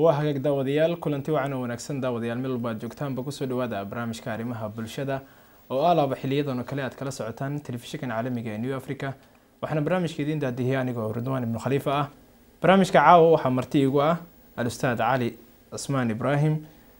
hagaag daawadayaal kulanti wacan oo wanaagsan daawadayaal meel walba joogtaanba kusoo dhawaada barnaamijka arrimaha bulshada oo alaaba xiliyadan oo kale aad kala socotaan telefishinka caalamiga ee New Africa waxaana barnaamijka idin daadihiya anigoo Ridwaan ibn Khalifa ah barnaamijka caawa waxa marti igu ah al-Ustaad Cali Cusmaan Ibrahim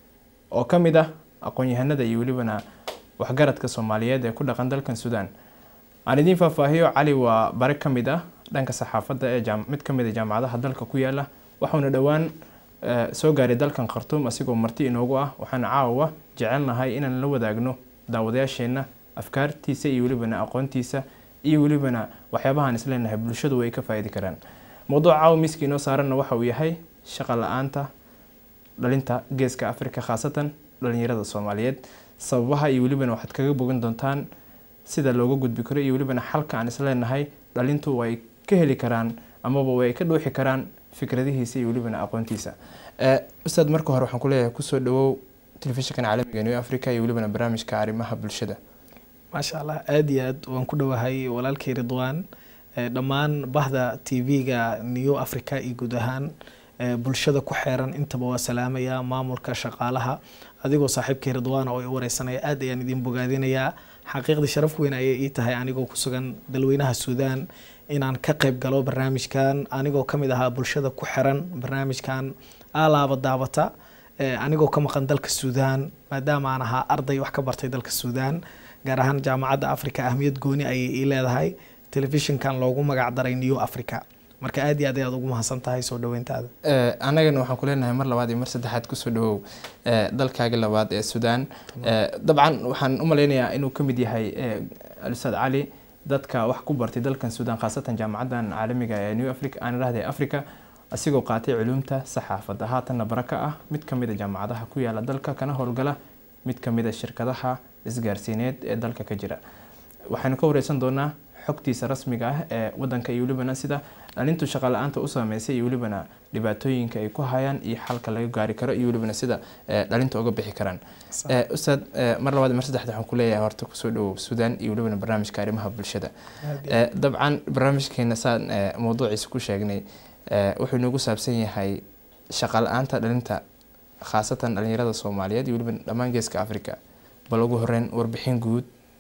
oo kamid ah aqoon-yahanada iyo waliba waxgaradka Soomaaliyeed ee ku dhaqan dalkan Suudaan aan idin faahfaahiyo Cali waa bare kamid ah dhanka saxaafadda ee mid kamid ah jaamacadaha dalka ku yaala waxaana dhawaan soo gaaray dalkan Khartoum asigoo marti inoogu ah waxaana caawa jecelnahay inaan la wadaagno daawadayaasheena afkaartiisa iyo waliba aqoontiisa iyo waliba waxyaabahan isleenahay bulshadu way ka faa'iidi karaan mowduuca caawa miskiino saaranna waxa uu yahay shaqo la'aanta dhalinta geeska Afrika khaasatan dhalinyarada Soomaaliyeed sababaha iyo waliba waxaad kaga bogan doontaan sida looga gudbi karo iyo waliba xalka aan isleenahay dhalintu way ka heli karaan ama way ka dhuuxi karaan fikradihiisa iyo waliba aqoontiisa ustaad marka hore waxaan ku leeyahay ku soo dhawow telefishinka caalamiga New Africa iyo waliba barnaamijka arrimaha bulshada ما شاء الله أدياد وانكده هاي ولالكي رضوان دمان بهذا TV-ga New Africa يجودهان bulshada ku xeeran intaba waa salaamaya maamulka shaqaalaha adigoo saaxiibkay Ridwaan oo wareysanaya aad ayaan idin bogaadinaya xaqiiqdii sharaf weyn ayay ii tahay anigoo ku sugan dalweynaha Suudaan inaan ka qayb galo barnaamijkan anigoo kamid ahaa bulshada ku xiran barnaamijkan alaaba daawata anigoo ka maqan dalka Suudaan maadaama aan ahaa arday wax ka bartay dalka Suudaan gaar ahaan jaamacadda Afrika ahmiyad gooni ayay ii leedahay telefishinkan loogu magac daray New Africa marka aad iyo aad ayaad ugu mahadsantahay soo dhaweyntaada anagana waxaan ku leenahay mar labaad iyo mar saddexaad ku soo dhawow dalkaaga labaad ee Suudaan dabcan waxaan u maleynayaa inuu kamid yahay al-Ustaad Cali dadka wax ku bartay dalkan Suudaan khaasatan jaamacaddan caalamiga ee New Africa aan raahday Afrika asigoo qaatay culumta saxaafadda haatan baraka ah mid kamid ah jaamacadaha ku yaala dalka kana howlgala mid kamid ah shirkadaha isgaarsiineed ee dalka ka jira waxaanu ka wareysan doonaa xogtiisa rasmiga ah ee wadanka iyo waliba sida dhalintu shaqo la'aanta u saameysay iyo waliba dhibaatooyinka ay ku hayaan iyo xalka laga gaari karo iyo waliba sida dhalintu uga bixi karaan ustaad mar labaad mar saddexaad waxaan ku leeyahay horta ku soo dhawow Suudaan iyo waliba barnaamijka arrimaha bulshada dabcan barnaamijkeena saan mowduuciisa ku sheegnay wuxuu nagu saabsan yahay shaqo la'aanta dhalinta khaasatan dhalinyarada Soomaaliyeed iyo waliba dhammaan geeska Afrika bal ugu horreyn warbixin guud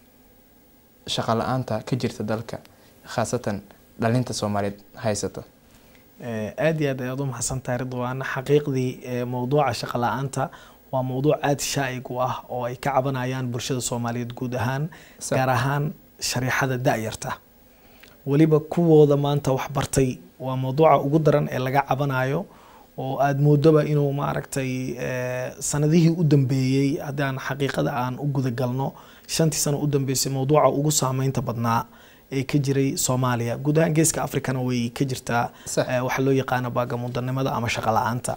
shaqo la'aanta ka jirta dalka khaasatan dhalinta Soomaaliyeed haysato aad iyo aad ayaad u mahadsantahay Ridwaan xaqiiqdii mowduuca shaqo la'aanta waa mowduuc aad shaayig u ah oo ay ka cabanayaan bulshada Soomaaliyeed guud ahaan gaar ahaan shariixada da'yarta waliba kuwooda maanta wax bartay waa mowduuca ugu daran ee laga cabanayo oo aad moodaba inuu maaragtay sanadihii u dambeeyay hadaan xaqiiqada aan u guda galno 5 sano u dambeysay mowduuca ugu saameynta badnaa ee ka jiray Soomaaliya guud ahaan geeska Afrikana way ka jirtaa waxa loo yaqaan baagamudanimada ama shaqo la'aanta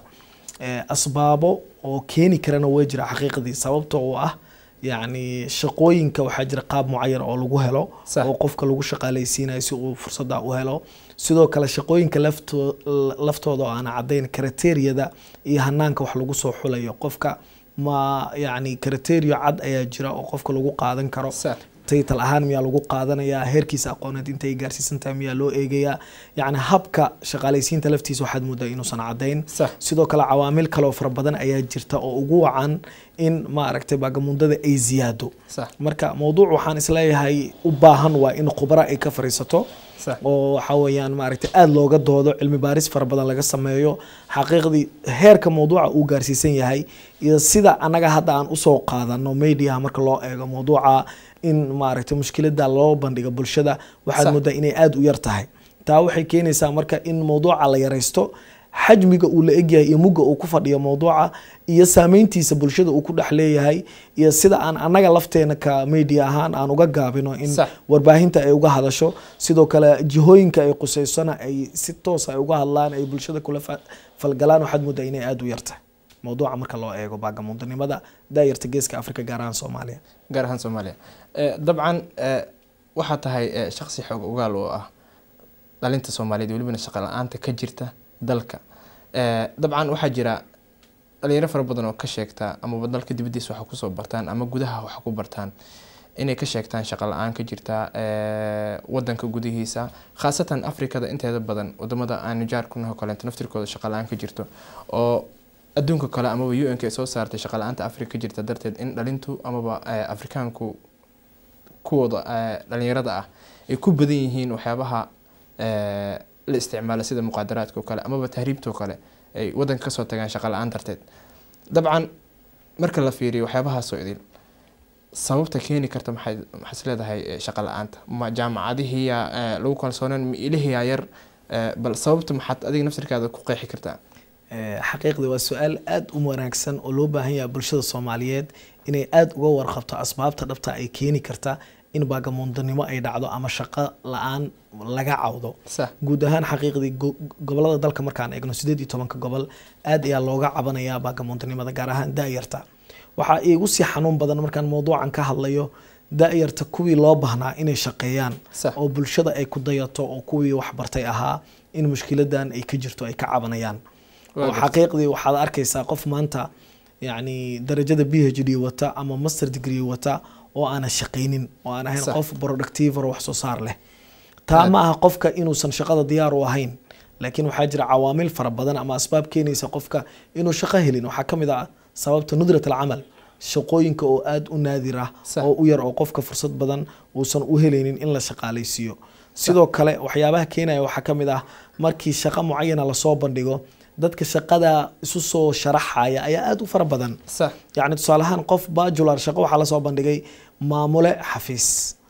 asbaabo oo keeni karana way jira xaqiiqdii sababtoo oo ah يعني shaqooyinka waxa jira qaab mucayan oo lagu helo oo qofka lagu shaqaaleysiinayo si uu fursad u helo sidoo kale shaqooyinka laftooda aan cadeyn criteria-da iyo hanaanka wax lagu soo xulayo qofka ma yani criteria cad ayaa jira oo qofka lagu qaadan karo title ahaan miyaa lagu qaadanaya heerkiisa aqooneed intay gaarsiisantahay miyaa loo eegaya yani habka shaqaaleysiinta laftiisa waxaad moodaa inuusan cadeyn sidoo kale cawaamil kale oo fara badan ayaa jirta oo ugu wacan in ma aragtay baagamundada ay ziyaado marka mowduuc waxaan isleeyahay u baahan waa in khubara ay ka fariisato oo waxa weeyaan ma aragtay aad looga doodo cilmi baaris fara badan laga sameeyo xaqiiqdii heerka mowduuca uu gaarsiisan yahay iyo sida anaga hadda aan u soo qaadano media marka loo eego mowduuca in ma aragtay mushkilada loo bandhigo bulshada waxaad moodaa inay aad u yar tahay taa waxay keenaysaa marka in mowduuca la yareysto xajmiga uu la egyahay iyo mugga uu ku fadhiyo mowduuca iyo saameyntiisa bulshada uu ku dhex leeyahay iyo sida aan anaga lafteena ka media ahaan aan uga gaabino in warbaahinta ay uga hadasho sidoo kale jihooyinka ay quseysana ay si toos ah uga hadlaan ay bulshada kula falgalaan waxaad moodaa inay aad u yartahay mowduuca marka loo eego baagamudanimada daayirta geeska Afrika gaar ahaan Soomaaliya dabcan waxa tahay shakhsi xog ogaal oo ah dhalinta Soomaaliyeed waliba shaqo la'aanta ka jirta dalka dabcan waxa jira dhalinyaro fara badan oo ka sheegta ama dalka dibadiisa waxa ku soo bartaan ama gudaha waxa ku bartaan inay ka sheegtaan shaqo la'aan ka jirta wadanka gudihiisa khaasatan Afrikada inteeda badan wadamada aan jaar ku nahay kale naftirkooda shaqo la'aan ka jirto oo adduunka kale amaba UN-ka ay soo saartay shaqo la-aanta Afrika jirta darteed in dhalintu amaba Afrikaanku kuwooda dhalinyarada ah ay ku badan yihiin waxyaabaha la isticmaalo sida muqaadaraadka oo kale amaba tahriibta oo kale ay wadanka kasoo tagaan shaqo la-aan darteed. dabcan marka la fiiriyo waxyaabahaas oo idin sababta keeni karta maxay leedahay shaqo la-aanta ma jaamacadihii lagu kalsoonaan ma ilahiya yar bal sababta maxaad adiga nafsirkaada ku qeexi kartaa? xaqiiqdii waa su-aal aad u wanaagsan oo loo baahan yahay bulshada Soomaaliyeed inay aad uga warqabto asbaabta dhabta ay keeni karta in baagamoondanimo ay dhacdo ama shaqo la-aan laga cawdo. guud ahaan xaqiiqdii gobolada dalka markaan eegno 18 gobol aad ayaa looga cabanayaa baagamoondanimada gaar ahaan daayarta. waxaa iigu sii xanuun badan markaan mowduucan ka hadlayo daayarta kuwii loo baahnaa inay shaqeeyaan oo bulshada ay ku dayato oo kuwii wax bartay ahaa in mushkiladan ay ka jirto ay ka cabanayaan. oo xaqiiqdii waxaad arkaysaa qof maanta yani darajada PhD wata ama master degree wata oo aan shaqeynin oo aan ahayn qof productive oo wax soo saar leh. taa ma aha qofka inuusan shaqada diyaar u ahayn, laakiin waxaa jira cawaamil fara badan ama asbaab keenaysa qofka inuu shaqo helin. waxaa kamid ah sababta nudrat al-amal, shaqooyinka oo aad u naadir ah oo u yar oo qofka fursad badan uusan u helaynin in la shaqaaleysiiyo. sidoo kale waxyaabaha keenaya waxaa kamid ah markii shaqo muayana la soo bandhigo dadka shaqada isu soo sharaxaya ayaa aad u fara badan. yani tusaale ahaan qof bachelor shaqo waxaa la soo bandhigay maamule xafiis,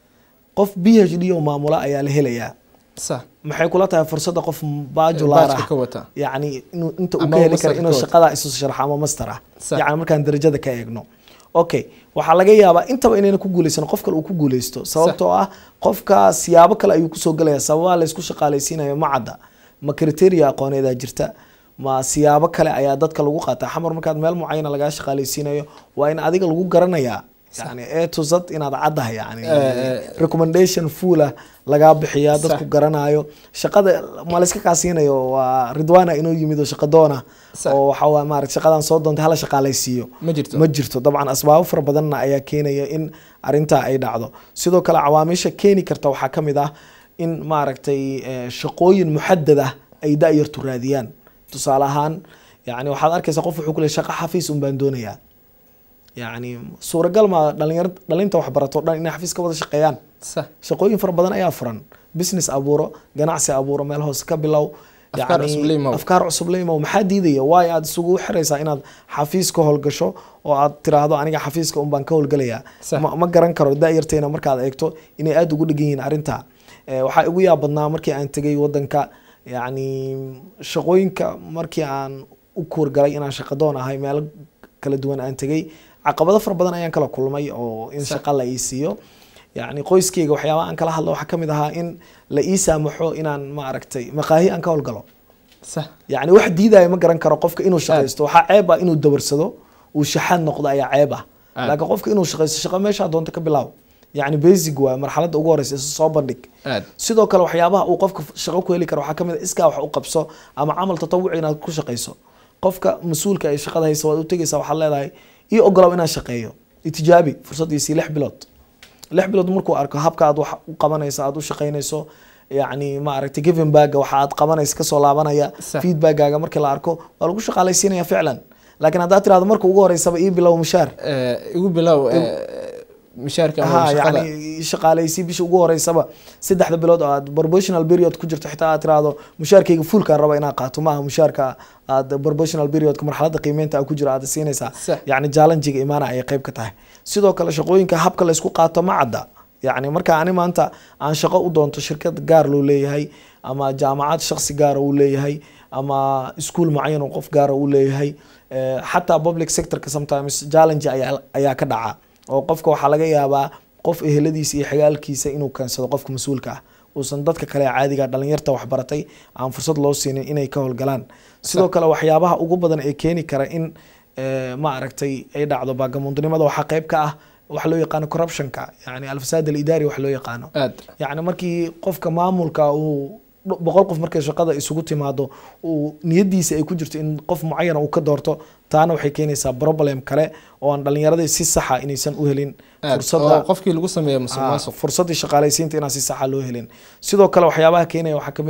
qof PhD oo maamula ayaa la helayaa. maxay kula tahay fursadda qof bachelor ah yani inta uu ka heli karo inuu shaqada isu sharaxo ama master ah yani markaan darajada ka eegno. okay waxaa laga yaabaa intaba inayna ku guuleysan qof kale uu ku guuleysto sababtoo ah qofka siyaabo kale ayuu kusoo galaya sababa la isku shaqaaleysiinayo ma cadda ma criteria aqooneeda jirta ma siyaabo kale ayaa dadka lagu qaataa. xamar markaad meel muayana laga shaqaaleysiinayo waa in adiga lagu garanayaa يعني A to Z inaad caddahay yani recommendation full laga bixiyaa dadku garanayo shaqada ma la iska kaasinayo waa Ridwana inuu yimid shaqo doona oo waxa waa maarag shaqadan soo doontay hala shaqaaleysiiyo ma jirto dabcan asbaabo fara badan ayaa keenaya in arinta ay dhacdo. sidoo kale cawaamisha keeni karta waxaa kamid ah in maaragtay shaqooyin muhaddad ah ay daayartu raadiyaan. tusaale ahaan yani waxaad arkaysaa qof wuxuu ku leeyahay shaqo xafiis baan doonayaa يعني صورة قال ما دلين توح براتو دلين إن حفيز كوضع شقيان شقوين فر بدن أيها فرن بزنس أبورو جناعسي أبورو مالهوس كبلو يعني أفكار عصب لي ما ومحد يدي واي عاد سوق حريصة إن حفيز كهول قشو وعاد ترى هذا أنا حفيز كأم بنكول قليا ما قرن كرو دايرتين مركز أكتو إني أدو قول جين عرنتها وحقويا بدنا مركي أنت جاي ودن ك يعني شقوين كمركي عن أكور قلي أنا شقدونا هاي مال كلا دوان أنت جاي caqabado fara badan ayaan kala kulmay oo in shaqo la iisiyo yani qoyskeyga waxyaabo aan kala hadlo waxa kamid ahaa in la ii saamaxo inaan ma aragtay maqaahi aan ka howlgalo yani wax diidayo ma garan karo qofka inuu shaqeysto waxa ceeb ah inuu dabarsado uu shaxad noqdo ayaa ceeb ah laakiin qofka inuu shaqeysto shaqo meesha doonta ka bilaw yani basic waa marxaladda ugu horeysa soo bandhig. sidoo kale waxyaabaha uu qofka shaqo ku heli karo waxa kamid ah iska wax u qabso ama amal tatawuci inaad ku shaqeyso. qofka mas'uulka ay shaqada hayso waad u tagaysaa waxaad leedahay iyo ogolaw inaan shaqeeyo itijaabi fursadiisii 6 bilood markuu arko habka aad wax u qabanayso aad u shaqeynayso yani ma aragtay given back waxa aad qabanayso ka soo laabanaya feedback-gaaga markii la arko waa lagu shaqaaleysiinaya ficlan. laakiin haddaad tiraahdo marka ugu horeysaba ii bilow mushaar igu bilow mushaarka ama shaqada yani shaqaaleysi bisha ugu horeysaba 3 bilood aad proportional period ku jirto xitaa aad tiraahdo mushaarkayga fullka raba inaan qaato ma aha mushaarka aad proportional period ka marxaladda qiimeynta ku jira aad siinaysaa yani challenge-ga imaana ay qayb ka tahay. sidoo kale shaqooyinka habka la isku qaato ma cadda yani marka ani maanta aan shaqo u doonto shirkad gaar loo leeyahay ama jaamacad shakhsi gaar uu leeyahay ama iskuul muayyan oo qof gaar uu leeyahay xataa public sector ka sometimes challenge ayaa ka dhaca oo qofka waxaa laga yaabaa qof eheladiisa iyo xigaalkiisa inuu kansado qofka mas'uulka ah uusan dadka kale caadiga dhalinyarta wax baratay aan fursad loo siinin inay ka howlgalaan. sidoo kale waxyaabaha ugu badan ee keeni kara in ma aragtay ay dhacdo baagamoondanimada waxaa qayb ka ah wax loo yaqaano corruptionka yani alfasaad al-idaari wax loo yaqaano yani markii qofka maamulka uu 100 qof markay shaqada isugu timaado uu niyadiisa ay ku jirto in qof muayyan uu ka doorto taana waxay keenaysaa problem kale oo aan dhalinyarada si sax ah inaysan u helin fursadda qofkii lagu sameeyo musuqmaasuq fursadii shaqaaleysiinta inaan si sax ah loo helin. sidoo kale waxyaabaha keenaya waxa kamid ah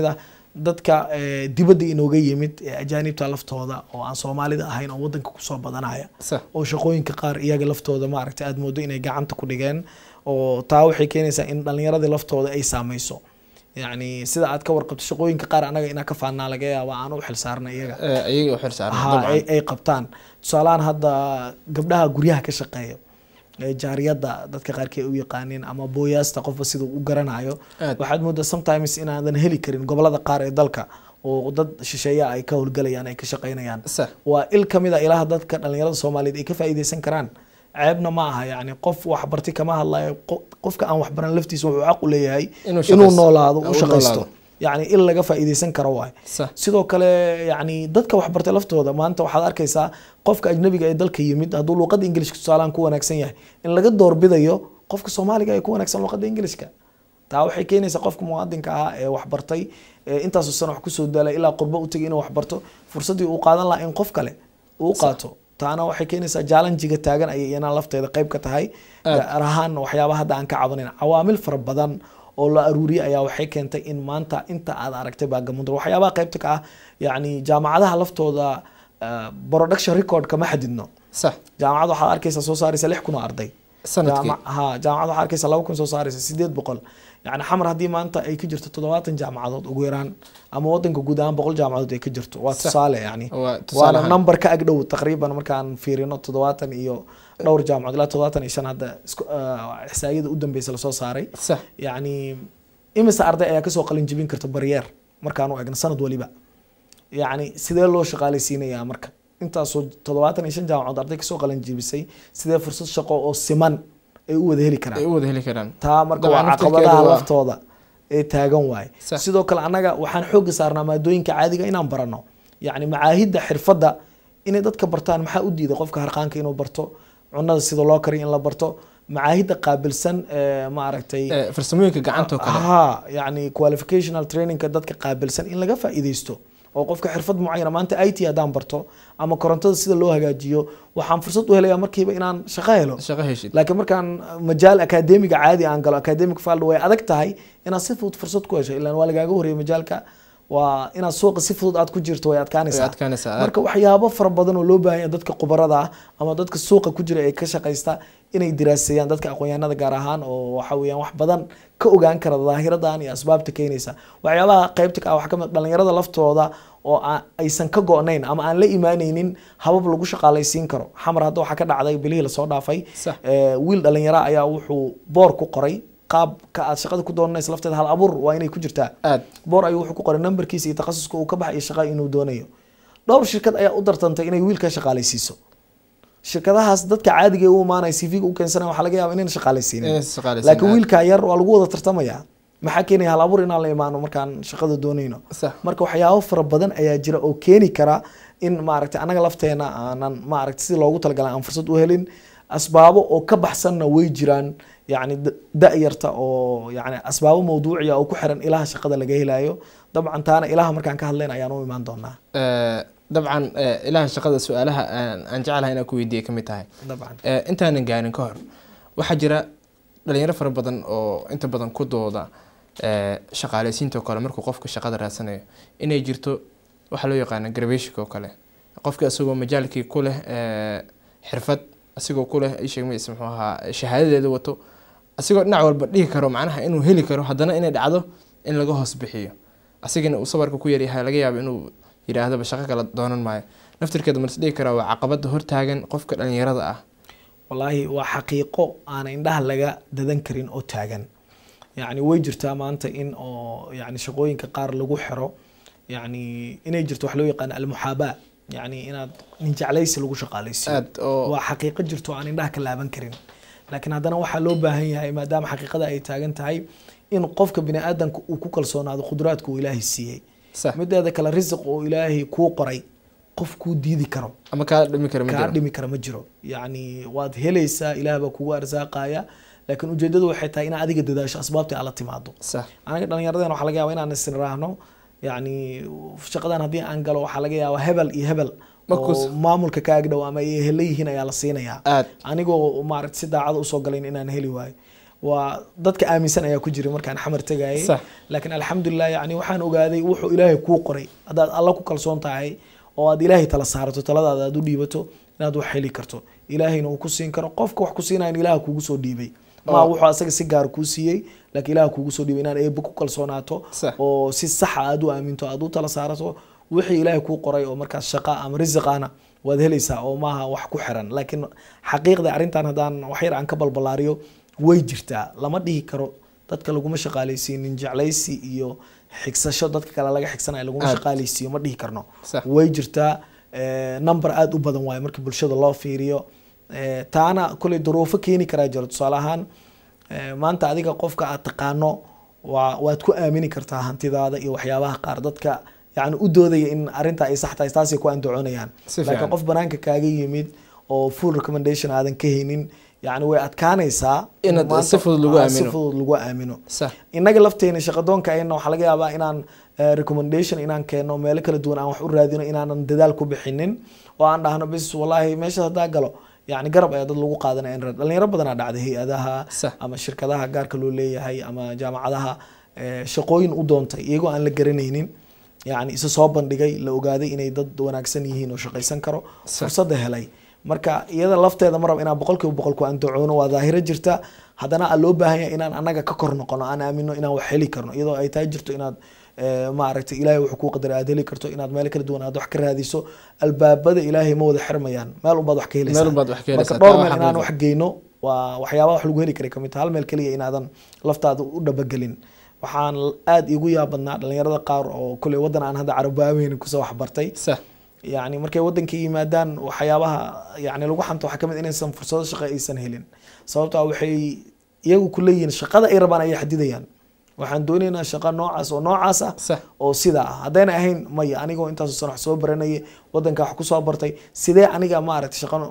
dadka dibadda inooga yimid ajaanibta laftooda oo aan soomaalida ahayn oo wadanka kusoo badanaya oo shaqooyinka qaar iyaga laftooda maaragtay aad moodo inay gacanta ku dhigeen oo taa waxay keenaysaa in dhalinyaradii laftooda ay saameyso يعني سيدا عاد كور قبت شقوين كقار أنا إنا كفانا لقيا وأنا وحل صارنا إيجا إيجا وحل صارنا طبعا أي قبطان سؤالان هذا قبلها قريها كشقية جاريات ده كقار كي ويقانين أما بوياس تقف بسيط وقرنا عيو واحد مدة sometimes إنا هذا نهلي كرين قبل هذا قار دلك وضد شيء أي كهول قلي يعني كشقينا يعني وإل كم إذا إله ضد كان اللي يرد الصومالي إيه كيف أيدي سنكران عيبنا معها يعني قف وحبرتي كما الله قف كأن وحبرنا لفتي سوى عقل هي إنه نولاد وشقيسته يعني إلا جفا إذا سنكر واي سيدو كله يعني ضدك وحبرتي لفته هذا ما أنت وحضر كيسا قف كأجنبي جاي دلك يمد هدول وقت إنجليش كسالان كون أكسنيه إن لقد دور بدايو قف كصومالي جاي يكون أكسن وقت إنجليش كا تعو حكيني سقفك موادين كا وحبرتي أنت أساسا وحكسو دلا إلى قربة وتجينا وحبرته فرصتي وقادن لا إن قف كله وقاته taana waxay keenaysaa challenge-ga taagan ay iyana lafteeda qayb ka tahay arahan waxyaabaha hadda aan ka cabanayna cawaamil fara badan oo la aruuriyay ayaa waxay keentay in maanta inta aad aragtay baagamundo waxyaabaha qaybta ka ah yani jaamacadaha laftooda production record kama xadidno sax jaamacad waxaad arkaysaa soo saaraysa 6,000 arday sanadkii jaamacad waxaad arkaysaa 2,000 soo saaraysa 800 يعني حمر هذه ما أنت أي كجرت تضوات جامعات وغيران أما وطن كجودان بقول جامعات أي كجرت واتصالة يعني وأنا نمبر كأجدو تقريبا مركان في رينوت تضوات إيو دور جامعة لا تضوات إيشان هذا إحسائية قدام بيس لصو صاري يعني إمس أرض أي كسو قلنا جبين كرت بريير مركانو أجن سند ولي بقى يعني سيدا لو شغالي سينا يا مركان أنت صو تضوات إيشان جامعة أرض كسو قلنا جيبسي سيدا فرصة شقة أو سمان ay u wada heli karaan taa marka waa caqabadaha laftooda ee taagan waay sidoo kale anaga waxaan xoog saarnaa maadooyinka caadiga inaan barano yani macaahidda xirfada inay dadka bartaan maxaa u diiday qofka harqaanka inuu barto cunada sida loo kariyo in la barto macaahidda qaabilsan ma aragtay farsamooyinka gacanta oo kale yani qualificational training ka dadka qaabilsan in laga faa'iideysto oo qofka xirfad mucaayana maanta IT hadaan barto ama korontada sida loo hagaajiyo waxaan fursad u helayaa markiiba inaan shaqo helo laakiin markaan majaal akadeemiga caadi aan galo academic field way adag tahay inaan si fudud fursad ku hesho ilaa waa lagaaga horeeyay majaalka waa inaad suuqa si fudud aad ku jirto way adkaanaysaa marka waxyaabo fara badan oo loo baahan yahay dadka khubarada ama dadka suuqa ku jira ee ka shaqeysta inay diraaseeyaan dadka aqoonyahanada gaar ahaan oo waxa weeyaan wax badan ka ogaan kara daahiradan iyo asbaabta keenaysa waxyaabaha qaybta ka wax ka mid dhalinyarada laftooda oo aysan ka go'nayn ama aan la iimaanaynin habab lagu shaqaalaysiin karo xamar hadda waxa ka dhacday bilihii la soo dhaafay wiil dhalinyaro ayaa wuxuu boor ku qoray qaab ka aad shaqada ku doonayso lafteeda hal abuur waa inay ku jirtaa boor ayuu wuxuu ku qoray numberkiisa iyo takhasuska uu ka baxay shaqo inuu doonayo dhowr shirkad ayaa u dartantay inay wiilka shaqaalaysiiso shirkadahaas dadka caadiga u imaanay CV-ga u keensanaya waxa laga yaabaa inay shaqaalaysiinin laakiin wiilka yar waa lagu wada tartamayaa maxaa keenaya hal abuur inaan la imaano markaan shaqada doonayno marka waxyaabo fara badan ayaa jira oo keeni kara in maaragtay anaga lafteena aanan maaragtay si loogu talagalay aan fursad u helin asbaabo oo ka baxsanna way jiraan يعني دأيرتا أو يعني أسباب موضوعية أو كحرن إله شقة اللي جاي لايو طبعا تانا إله مركان كهلين عيانو ما ندونا طبعا إله شقة سؤالها أن جعلها هنا كويدية كميتها طبعا أنت هنجاي نكهر وحجرة اللي يعرف بدن أو أنت بدن كده ده شغالة سينتو كلا مركو قفك شقة دراسنة إن يجرتو وحلو يقان جربيشك وكله قفك أسوق مجالك كله حرفت أسوق كله أي شيء ما يسمحوها شهادة دوتو أسيقو نعول بديه كرو معناها إنه هلي كرو هدنا إنه دعده إن لقوه صبحيه أسيق إنه صبرك كويري هاي لقيه بإنه إذا هذا بشقة لا دونن معي نفتر كده مرسليه كرو عقبات هور تاجن قفك أن يرضى والله وحقيقة أنا إنها لقى دذنكرين أو تاجن يعني ويجرتا ما أنت إن أو يعني شقوين كقار لقو حرو يعني إن يجرت وحلوي قن المحاباة يعني أنا نجي عليس لقو شقاليس وحقيقة جرتو أنا إنها كلا بنكرين لكن هذا waxa loo baahan yahay maadaama xaqiiqada ay taagan tahay in qofka bini aadanku uu ku kalsoonaado qudraadka uu Ilaahay siiyay mideeda kala rizq oo Ilaahay ku qoray qofku diidi karo ama ka dhimi karo ma jiro yani waad helaysaa Ilaahay ba kugu arsaaqaya laakiin ujeedadu waxay tahay in adiga dadaasho asbaabta ala timaado anaga dhalinyaradeen waxa laga yaabaa inaan isiraahno yani shaqadan hadii aan galo waxa laga yaabaa hebel iyo hebel maamulka ka agdhow ama ay heleeyeen ayaa la siinayaa anigoo maaragtay si daacad u soo galay inaan heli waayo ودتك آمنسن أيا كجري مركان حمر تجاي صح. لكن الحمد لله يعني وحان وقاذي وحو إلهي كو قري هذا الله كو كلسون تاعي وهذا إلهي تلا سهرته تلا هذا دو ديبته نادو حيلي كرتو إلهي نو كوسين كرو قفك وح كوسينا إن إلهي كو سو ديبي ما وحو أسق سيجار كوسيي لكن إلهي كو سو ديبي نان إيه بكو كلسوناته أو سي صح أدو آمنتو أدو تلا سهرته وحي إلهي كو قري أو مركز شقاء أم رزقنا وذهليسا أو ماها wax ku xiran laakiin xaqiiqda arintan hadaan wax yar aan ka balbalaariyo way jirtaa lama dhihi karo dadka lagu shaqaaleysiin jeclaysi iyo xigsasho dadka kale laga xigsanayo lagu shaqaaleysiyo ma dhihi karno way jirtaa number aad u badan waay markii bulshada loo fiiriyo taana kulli duruufo keeni kara jiro tusaalahan maanta adiga qofka aad taqaano waad ku aamini kartaa hantidaada iyo waxyaabaha qaar dadka يعني ودودي إن أرنتا أي صح تايستاسي كو أنتو عنيان لكن قف بنانك كاجي يميد أو full recommendation هذا كهينين يعني وقت كان يسا إن صفر لجوا أمينه صح إنك لفتين شقدون كأنه حلقة أبا إنان recommendation إنان كأنه مالك الدون أو حور رادين إنان ددالكو بحنين وأنا هنا بس والله ماشي هذا قالوا يعني قرب أيضا لو قادنا إن رد لأن ربنا دعده هي أداها أما الشركة ده جار كلولية هي أما جامعة ده شقوين ودونتي يجوا أن لجرينين يعني إذا صابن دقي لو قاعدين إني ضد وناقصين يهين وشقي سنكروا فرصة هلاي مركا يدا لفت هذا مرة إنا بقولك أن تعونه وظاهرة جرتا هذا أنا اللوبة هي إن أنا ككرنا قنا أنا أمينه إنا وحلي كرنا إذا أي تاجرت إنا ما عرفت إلهي وحقوق در أدلي كرتو إنا مالك الدون هذا حكر هذه سو الباب بدأ إلهي مود حرميان ماله بعض حكي لسه ماله بعض حكي لسه دور من إنا وحقينه وحيابا حلوه لي كريكم يتهال مالك لي إنا هذا لفت هذا ودبقلين waxaan aad igu yaabadnaa dhalinyarada qaar oo kule wadan aan hada Carabaaweyn ku soo waxbartay yani markay wadanka yimaadaan waxyaabaha yani lagu xanto waxa kamid inaysan fursado shaqo aysan helin sababtoo waxay iyagu ku leeyihiin shaqada ay rabaan ay xadidayaan waxaan doonaynaa shaqo noocaas ah oo sida hadayna ahayn may aniga intaas sano wax soo baranay wadanka wax ku soo bartay sidee aniga ma aragtay shaqo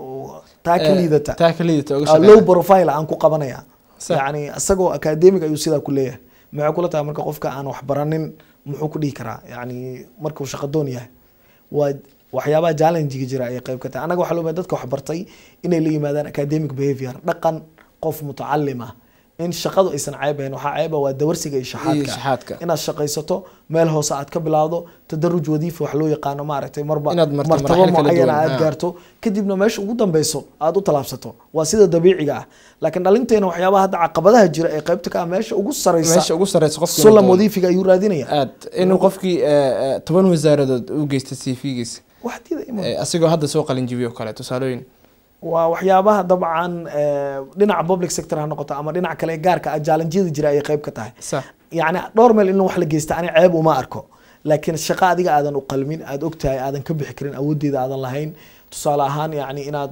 taakliidata low profile aan ku qabanaya yani asagoo academic ayuu sida ku leeyahay ما كل تامر كقف كأن وحبرنين محوك دي كرا يعني مركب شقدونية وحيابا جالن جي جرا أي قيب كتا أنا جو حلو بدت كحبرتي إن اللي مادان أكاديميك بيهيفير رقم قف متعلمة إن شقدو إسن عيبة إنه عيبة والدورسي جاي شحاتك إن الشقة يسطو ماله ساعات قبل هذا تدرج وظيفي وحلو يقانو معرتي مرتبة معينة أدقارتو كدبنا ماش وقدام بيسو هذا طلابسته وسيدة طبيعي لكن دلنتين وحيابها هذا عقبتها جرا أي قيبتك ماش وقصر قفك سلم وظيفي جاي يرادينيا إنه قفك تبان وزارة وجيست السيفيجس واحد أسيقو هذا سوق الإنجبيو كله تسألين وحيابها طبعا لنا بابليك سيكتور هنقطة أما لنا كلا جارك أجالن جديد جرا قيب كتاه يعني نورمال إنه وحلا جيست أنا عيب وما أركو لكن الشقاء دي قاعدة نقلمين قاعد أكتاي قاعدة نكب حكرين أودي ده قاعدة اللهين تصالحان يعني إنا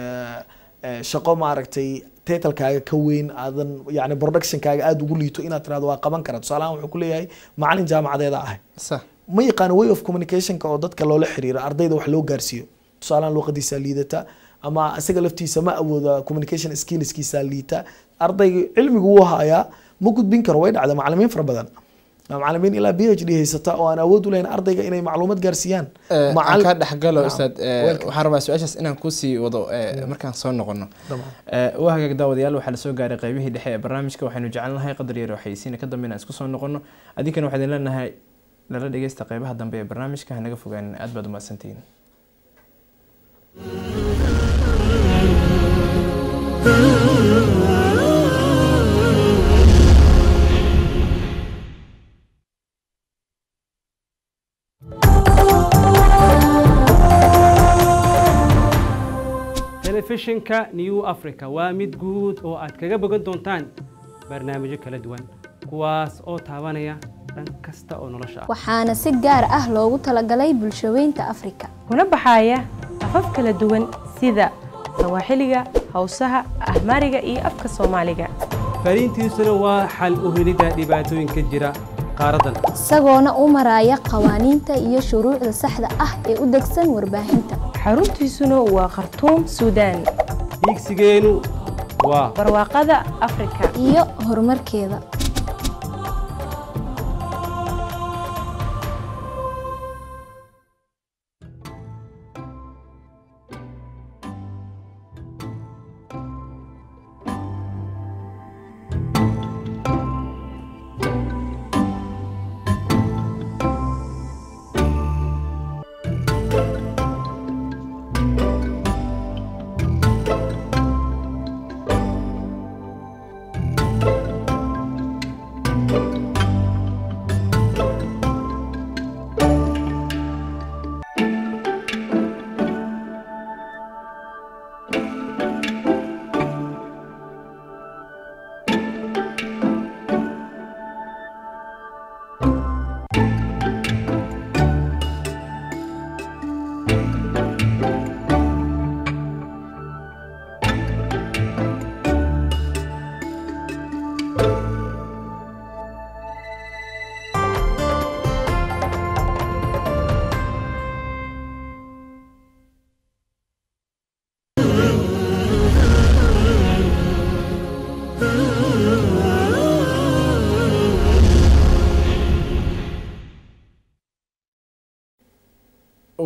شقاء ما أركتي تيتل كاجا كوين قاعدة يعني برودكشن كاجا قاعد يقول لي تو إنا ترى دوا قبان كرا تصالحان وحكوا لي هاي معلن جامعة ده هاي ما يقان way of communication كأودات كلو الحرير أرضي ده وحلو جارسيو تصالحان لو قدي ساليدتا أما أسيق لفتي سماء أو communication skills كي ساليتا أرضي علمي جواها يا موجود بين كرويد على معلمين فربدان معلمين إلى PhD هيستا وأنا أود لين أرضي إني معلومات جارسيان مع كاد حق له أستاذ وحرب سؤال إن كوسي وضو مركان صون قلنا وهاك داود يالو حل سوق جاري قيبه دحية برنامجك وحنو جعلنا هاي قدر يروح يسين كده من أسكو صون قلنا أدي كانوا واحد لنا هاي لرد جيست قيبها دم برنامجك هنقف عن أدبد ما سنتين telefishinka New Africa waa mid guud oo aad kaga bogan doontaan barnaamijyo kala duwan kuwaas oo taabanaya dhan kasta oo nolosha ah waxaana si gaar ah loogu talagalay bulshadeynta Afrika kuna baxaya afaf kala duwan sida Sawaaxiliga, Hawsaha, Ahmariga iyo afka Soomaaliga fariintiisuna waa xal u helida dhibaatooyinka jira qaaradan isagoona u maraya qawaaniinta iyo shuruucda saxda ah ee u degsan warbaahinta xaruntiisuna waa Khartoum, Suudaan higsigeenu waa barwaaqada Afrika iyo horumarkeeda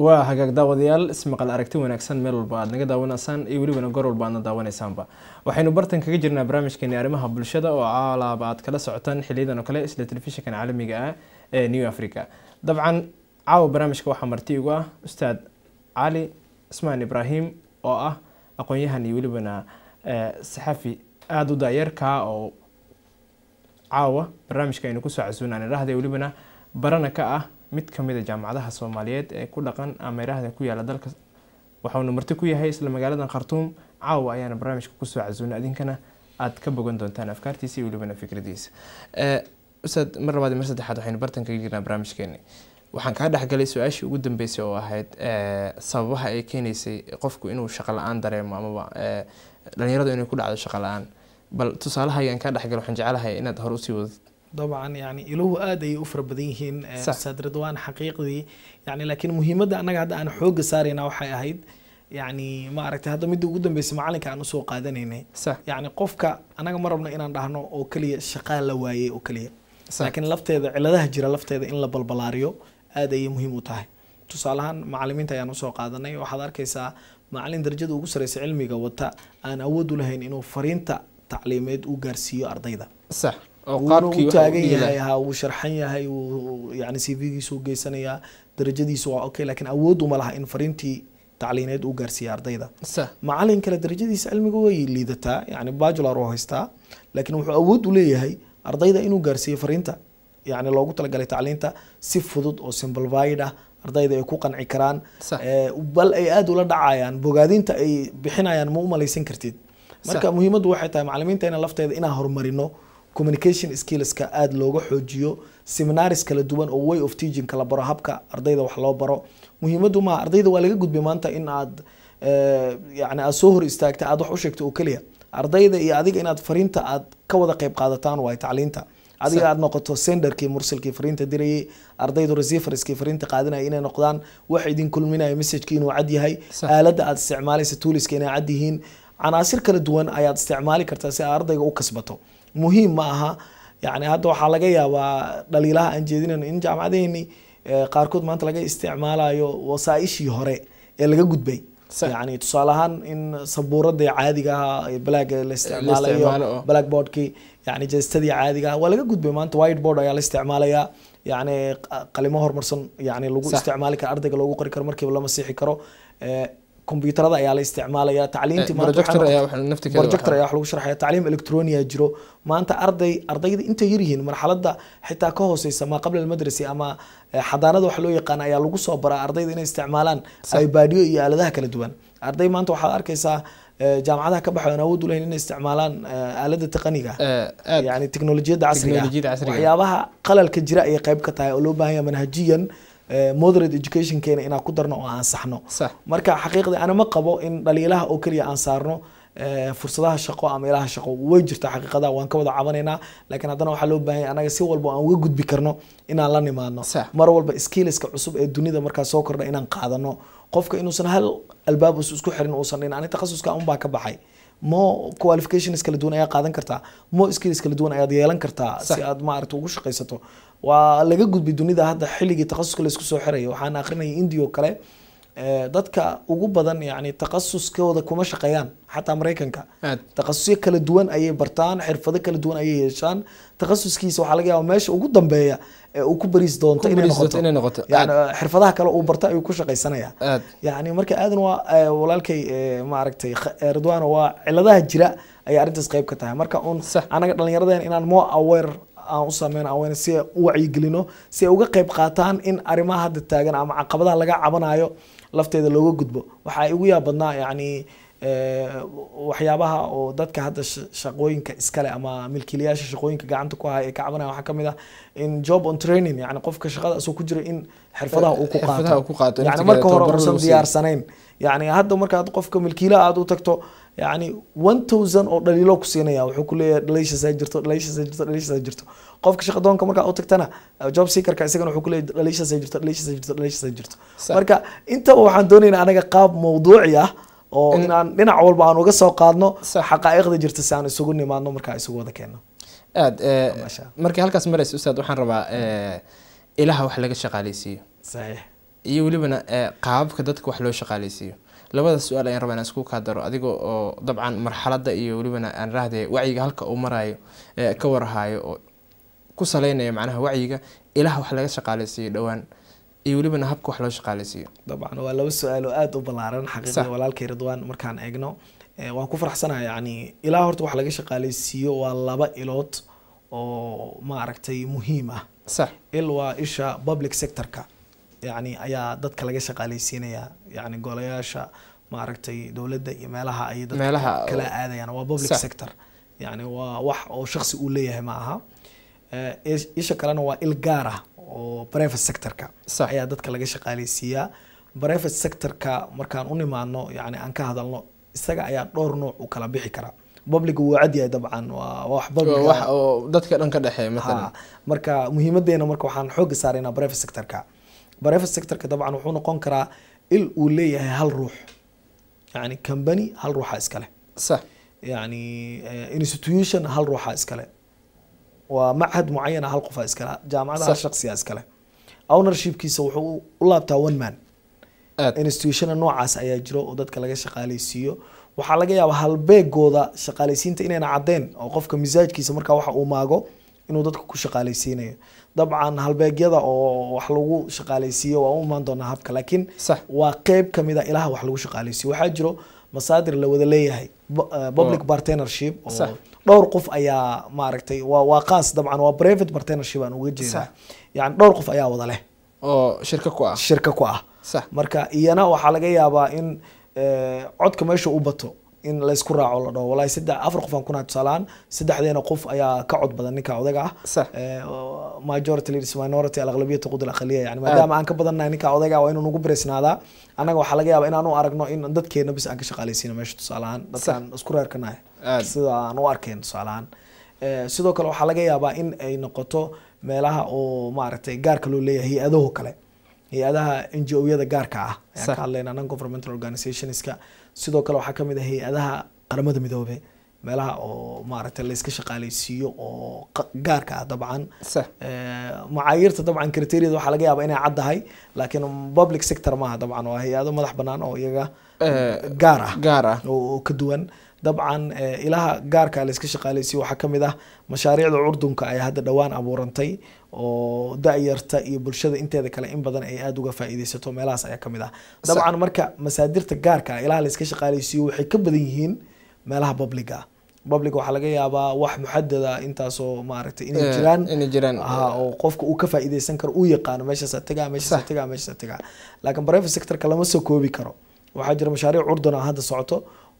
waa hagaag daawadayaal ismaqal aragti wanaagsan meel walba aad naga daawanaysaan iyo welibana goor walba aadna daawanaysaanba waxaynu bartan kaga jirnaa barnaamijkeeni arrimaha bulshada oo alaaba aad kala socotaan xiliyadan oo kale isla telefishinkan caalamiga ah ee New Africa. dabcan caawa barnaamijka waxaa marti ugu ah ustaad cali ismaan ibraahim oo ah aqoon-yahan iyo welibana saxafi aada u daayarka oo caawa barnaamijka aynu kusoo casuunaan idhaahday welibana barana ka ah mid ka mid ah jaamacadaha Soomaaliyeed ee ku dhaqan ama idhaahda ku yaala dalka waxaanu marti ku yahay isla magaalada Khartoum. caawa ayaana barnaamijka kusoo casuunay idinkana aad ka bogan doontaan afkaartiisa iyo welibana fikradiisa. ustaad mar labaad mar saddexaad waxaynu bartan kaga jirnaa barnaamijkeeni waxaan kaa dhexgalay su-aashii ugu dambeysay oo ahayd sababaha ay keenaysay qofku inuu shaqo la-aan dareemo amaba dhalinyaradu inay ku dhacdo shaqo la-aan. bal tusaalaha ayaan kaa dhexgalay waxaan jecelahay inaad hore usii wadid. طبعا يعني إله آدي أفر بدينهن أستاذ رضوان حقيقي يعني لكن مهمة أنا قاعد أنا حوج سارينا وحي أهيد يعني ما عرفت هذا مدة جدا بس معلك عن سوق هذا هنا يعني قفك أنا مرة من إن رهنا أوكلية شقال لواي أوكلية لكن لفت هذا على ده هجرة لفت هذا إن لبالبلاريو آدي مهم وتاه تصالحان معلمين تيانو سوق هذا نيو وحضر كيسا معلم درجة وجسر علمي جوتا أنا أود لهين إنه فرينتا تعليمات وجرسية أرضية صح وقابكي taagan yahay ha uu sharxan yahay uu yani CV-giisu geysanaya darajadiisu waa okay laakiin awood uma laha in fariintii tacliineed uu gaarsiiyo ardayda macallin kale darajadiisa cilmiga way liidataa yani bachelor oo haystaa laakiin wuxuu awood u leeyahay ardayda inuu gaarsiiyo fariinta yani loogu talagalay tacliinta si fudud oo simplified ah ardayda ay ku qanci karaan bal ay aad ula dhacayaan bogaadinta ay bixinayaan ma u malaysan kartid marka muhiimadu waxay tahay macallimiinta in lafteeda inaan horumarino communication skills ka aad looga xoojiyo seminaries kala duwan oo way of teaching kala baro habka ardayda wax loo baro muhiimadu ma ardayda waa laga gudbay maanta in aad yani aad soo hor istaagta aad wax u sheegto oo kaliya ardayda iyo adiga inaad fariinta aad ka wada qayb qaadataan waa tacliinta adiga aad noqoto senderkii mursalkii fariinta dirayay ardaydu receiverskii fariinta qaadanaya inay noqdaan wax idin kulminaya message-kii inuu cad yahay aaladda aad isticmaalaysa toolska inay cad yihiin canaasir kala duwan ayaad isticmaali kartaa si ardayga u kasbato muhiim ma aha yani hadda waxaa laga yaabaa dhaliilaha aan jeedinayno in jaamacadeeni qaarkood maanta laga isticmaalayo wasaa'ishii hore ee laga gudbay yani tusaale ahaan in sabuurada caadiga ah black la isticmaalayo blackboardki yani jeestadii caadiga ah waa laga gudbay maanta whiteboard ayaa la isticmaalaya yani qalimo horumarsan yani lagu isticmaali karo ardayga loogu qori karo markiiba lama siixi karo كمبيوترada ayaa la isticmaalaya tacliintii projector ayaa wax lagu sharxaya tacliim elektrooniga jiro maanta ardayda inta yar yihiin marxaladda xitaa ka hooseysa ma qabla madrasa ama xadaanada wax loo yaqaan ayaa lagu soo baraa ardayda inay isticmaalaan iPad-yo iyo aaladaha kala duwan arday maanta waxaad arkaysaa jaamacadaha ka baxay awood u leeyihiin inay isticmaalaan aalada taqniga yani teknolojiyada casriga waxyaabaha qalalka jira ay qayb ka tahay oo loo baahan yahay manhajiyan moderate education keena inaan ku darno oo aan saxno marka xaqiiqda ana ma qabo in dhaliilaha oo kaliya aan saarno fursadaha shaqo ama ilaha shaqo way jirta xaqiiqada waan ka wada cabanayna laakiin haddana waxa loo baahan yahay anaga si walba aan uga gudbi karno inaan la nimaadno mar walba skillska cusub ee dunida markaa soo kordha inaan qaadano qofka inuusan hal albaab isku xirin uusan dhin ani takhasuska un baa ka baxay mo qualifications kala duwan ayaa qaadan kartaa mo skills kala duwan ayaad yeelan kartaa si aad maaragtay ugu shaqaysato waa laga gudbi dunida hadda xilligii takhasuska la isku soo xirayo waxaan aqrinayay India oo kale dadka ugu badan yani takhasuskooda kuma shaqeeyaan xataa Mareykanka takhasusyo kala duwan ayay bartaan xirfado kala duwan ayay yeeshaan takhasuskiisa waxa laga yaabaa meesha ugu dambeeya ee uu ku bariis doonto inay noqoto yani xirfadaha kale uu barta ayuu ku shaqeysanaya yani marka aadan waa walaalkay ma aragtay Ridwaan waa ciladaha jira ay arintaas qayb ka tahay marka anaga dhalinyaradeen inaan more aware aan u sameeyno aween si u wacyigelino si ay uga qayb qaataan in arimaha hadda taagan ama caqabadaha laga cabanayo lafteeda looga gudbo waxa ay ugu yaabadnaa yani waxyaabaha oo dadka hadda shaqooyinka iskale ama milkiilayaasha shaqooyinka gacanta ku haya ee ka cabanaya waxa kamid ah in job on training yani qofka shaqada soo ku jira in xirfadaha uu ku qaato yani marka hore uusan diyaarsanayn yani hadda markaad qofka milkiilaha aad u tagto يعني 1000 oo dhaliilo ku siinaya wuxuu ku leeyahay dhaliisha jirto qofka shaqadoonka marka uu tagtana job seeker-ka isagana wuxuu ku leeyahay dhaliisha jirto marka inta waxaan doonaynaa anaga qaab mawduuci ah oo inaan dhinac walba aan uga soo qaadno xaqaa'iqda jirta si aan isugu nimaadno marka isugu wada keenno marka halkaas maraysa ustaad waxaan rabaa ilaha wax laga shaqaaleysiyo saxiix iyo welibana qaababka dadka wax loo shaqaaleysiiyo labada su-aal ayaan rabaa inaan isku kaa daro adiga oo dabcan marxaladda iyo welibana aan raahday wacyiga halka uu marayo ka warhayo oo ku saleynaya macnaha wacyiga ilaha wax laga shaqaaleysiiyo dhowaan iyo welibana habka wax loo shaqaaleysiiyo. dabcan waa laba su-aal oo aad u ballaaran xaqiiqada walaalkay Ridwaan markaan eegno waan ku faraxsanahay yani ilaa horta wax laga shaqaaleysiiyo waa laba ilood oo ma aragtay muhiim ah. sax il waa isha public sector-ka يعني ayaa dadka laga shaqaaleysiinaya yani golayaasha ma aragtay dawladda iyo meelaha ay dadka kala aadayaan waa public sector yani waa wax oo shakhsi uu leeyahay ma aha isha kalena waa il gaar ah oo private sector-ka ayaa dadka laga shaqaaleysiiyaa private sector-ka markaan u nimaano yani aan ka hadalno isaga ayaa dhowr nooc u kala bixi kara public wuu cad yahay dabcan waa wax public wax oo dadka dhan ka dhaxeeya مثلا marka muhiimadeena marka waxaan xoog saaraynaa private sector-ka private sector-ka dabcan wuxuu noqon karaa il uu leeyahay hal ruux yani company hal ruuxa iska leh صح يعني institution hal ruuxa iska leh waa machad muayana hal qof iska leh jaamacada hal shakhsi iska leh ownership-kiisa wuxuu u laabtaa one man institution noocaas ayaa jiro oo dadka laga shaqaaleysiiyo waxaa laga yaabaa halbeegooda shaqaaleysiinta inayna cadeen oo qofka misaajkiisa markaa waxa uu maago inuu dadka ku shaqaaleysiinayo dabcan halbeegyada oo wax lagu shaqaaleysiiyo waa u imaan doonaa habka laakiin waa qeyb kamid ah ilaha wax lagu shaqaaleysiiyo waxaa jiro masaadir la wada leeyahay public partnership oo dhowr qof ayaa maaragtay waa qaas dabcan waa private partnership aan uga jeedaa yani dhowr qof ayaa wada leh oo shirka ku ah marka iyana waxaa laga yaabaa in codka meesha u bato in la isku raaco la dhaho wallahi afar qof aan ku nahay tusaalaan saddexdeena qof ayaa ka cod badan ninka odaga ah majority leaders minority al-aghlabiyatu qud al-aqliya yani maadaama aan ka badannahay ninka odaga waa inuu nagu bareysnaadaa anaga waxaa laga yaabaa inaan u aragno in dadkeena bis aan ka shaqaaleysiino meesha tusaalaan dadkaan isku reerkanahay sida aan u arkeen tusaalaan sidoo kale waxaa laga yaabaa in ay noqoto meelaha oo maaragtay gaarka loo leeyahay hay-adaho kale hay-adaha NGO-yada gaarka ah ayaan ka hadlaynaa non governmental organizationska sidoo kale waxaa kamid ah hay-adaha qaramada midoobay meelaha oo maaragtay la iska shaqaaleysiiyo oo gaarka ah dabcan macaayirta dabcan criteria waxaa laga yaabaa inay caddahay laakiin public sector maaha dabcan waa hay-ado madax bannaan oo iyaga gaar ah oo ka duwan dabcan ilaha gaarka la iska shaqaaleysiyo waxaa kamid ah mashaariicda curdunka ay hadda dhawaan abuurantay oo da-yarta iyo bulshada inteeda kale in badan ay aada uga faa'iideysato meelahaas ayaa kamid ah dabcan marka masaadirta gaarka ilaha la iska shaqaaleysiyo waxay ka badan yihiin meelaha public waxaa laga yaabaa wax muxadada intaasoo maaragtay inay jiraan oo qofka uu ka faa'iideysan karo uu yaqaano meeshaas tagaa laakiin private sector-ka lama soo koobi karo waxaa jira mashaariic curdun ah hadda socoto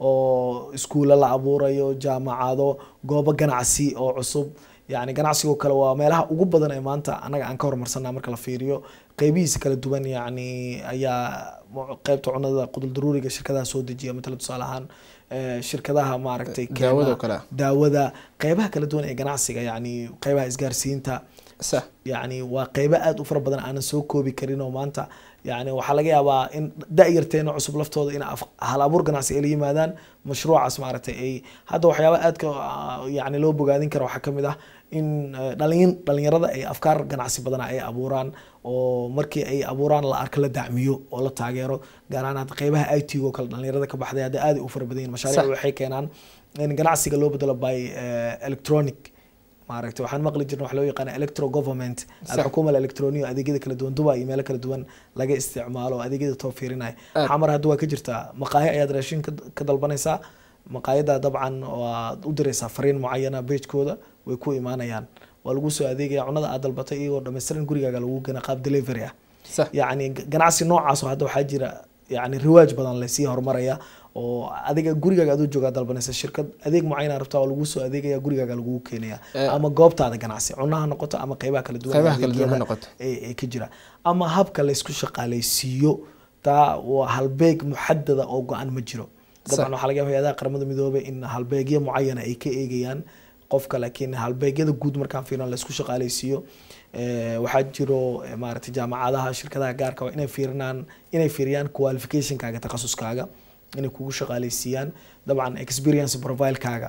oo iskuulo la abuurayo jaamacado goobo ganacsi oo cusub yani ganacsigoo kale waa meelaha ugu badan ee maanta anaga aan ka horumarsanaa marka la fiiriyo qeybihiisa kala duwan yani ayaa qeybta cunada qudul daruuriga shirkadaha soo dejiya matala tusaale ahaan shirkadaha maaragtay daawada qeybaha kala duwan ee ganacsiga yani qeybaha isgaarsiinta yani waa qeybo aada u fara badan aanan soo koobi karin oo maanta yani waxaa laga yaabaa in da-yarteena cusub laftooda in hal abuur ganacsi ay la yimaadaan mashruucaas maaragtay ay hadda waxyaaba aadka yani loo bogaadin kara waxaa kamid ah in dhalinyarada ay afkaar ganacsi badana ay abuuraan oo markii ay abuuraan la arka la dacmiyo oo la taageero gaar ahaan hadda qeybaha IT oo kale dhalinyarada ka baxday hadda aad u fara badan yihiin mashaariic waxay keenaan in ganacsiga loo bedelo by electronic maaragtay waxaan maqli jirnay wax loo yaqaan electro government al-xukuuma al-elektrooniga adeegyada kala duwan Dubai iyo meelo kala duwan laga isticmaalo adeegyada toofirinay xamar hadda waa ka jirtaa maqaahi ayaad raashin ka dalbanaysaa maqaayada dabcan waa u diraysaa fariin muayana page-kooda way ku imaanayaan waa lagu soo adeegaya cunada aad dalbatay iyagoo dhameystiran gurigaaga lagu gana qaab delivery ah yani ganacsi noocaas oo hadda waxaa jira yani riwaaj badan la sii horumaraya oo adiga gurigaaga aad u joogaa dalbanaysa shirkad adeeg muayana rabtaa waa lagu soo adeegaya gurigaaga lagu keenaya ama goobtaada ganacsi cunaha noqoto ama qeybaha kala duwan ee ka jira ama habka la isku shaqaaleysiiyo taa waa halbeeg muxadada oo go-an ma jiro dabcan waxaa laga yaabaa hay-adaha qaramada midoobay in halbeegyo muayana ay ka eegayaan qofka laakiin halbeegyada guud markaan fiirino la isku shaqaaleysiiyo waxaa jiro maaragtay jaamacadaha shirkadaha gaarka waa inay fiiriyaan qualificationkaaga takhasuskaaga inay kugu shaqaaleysiiyaan dabcan experience profile-kaaga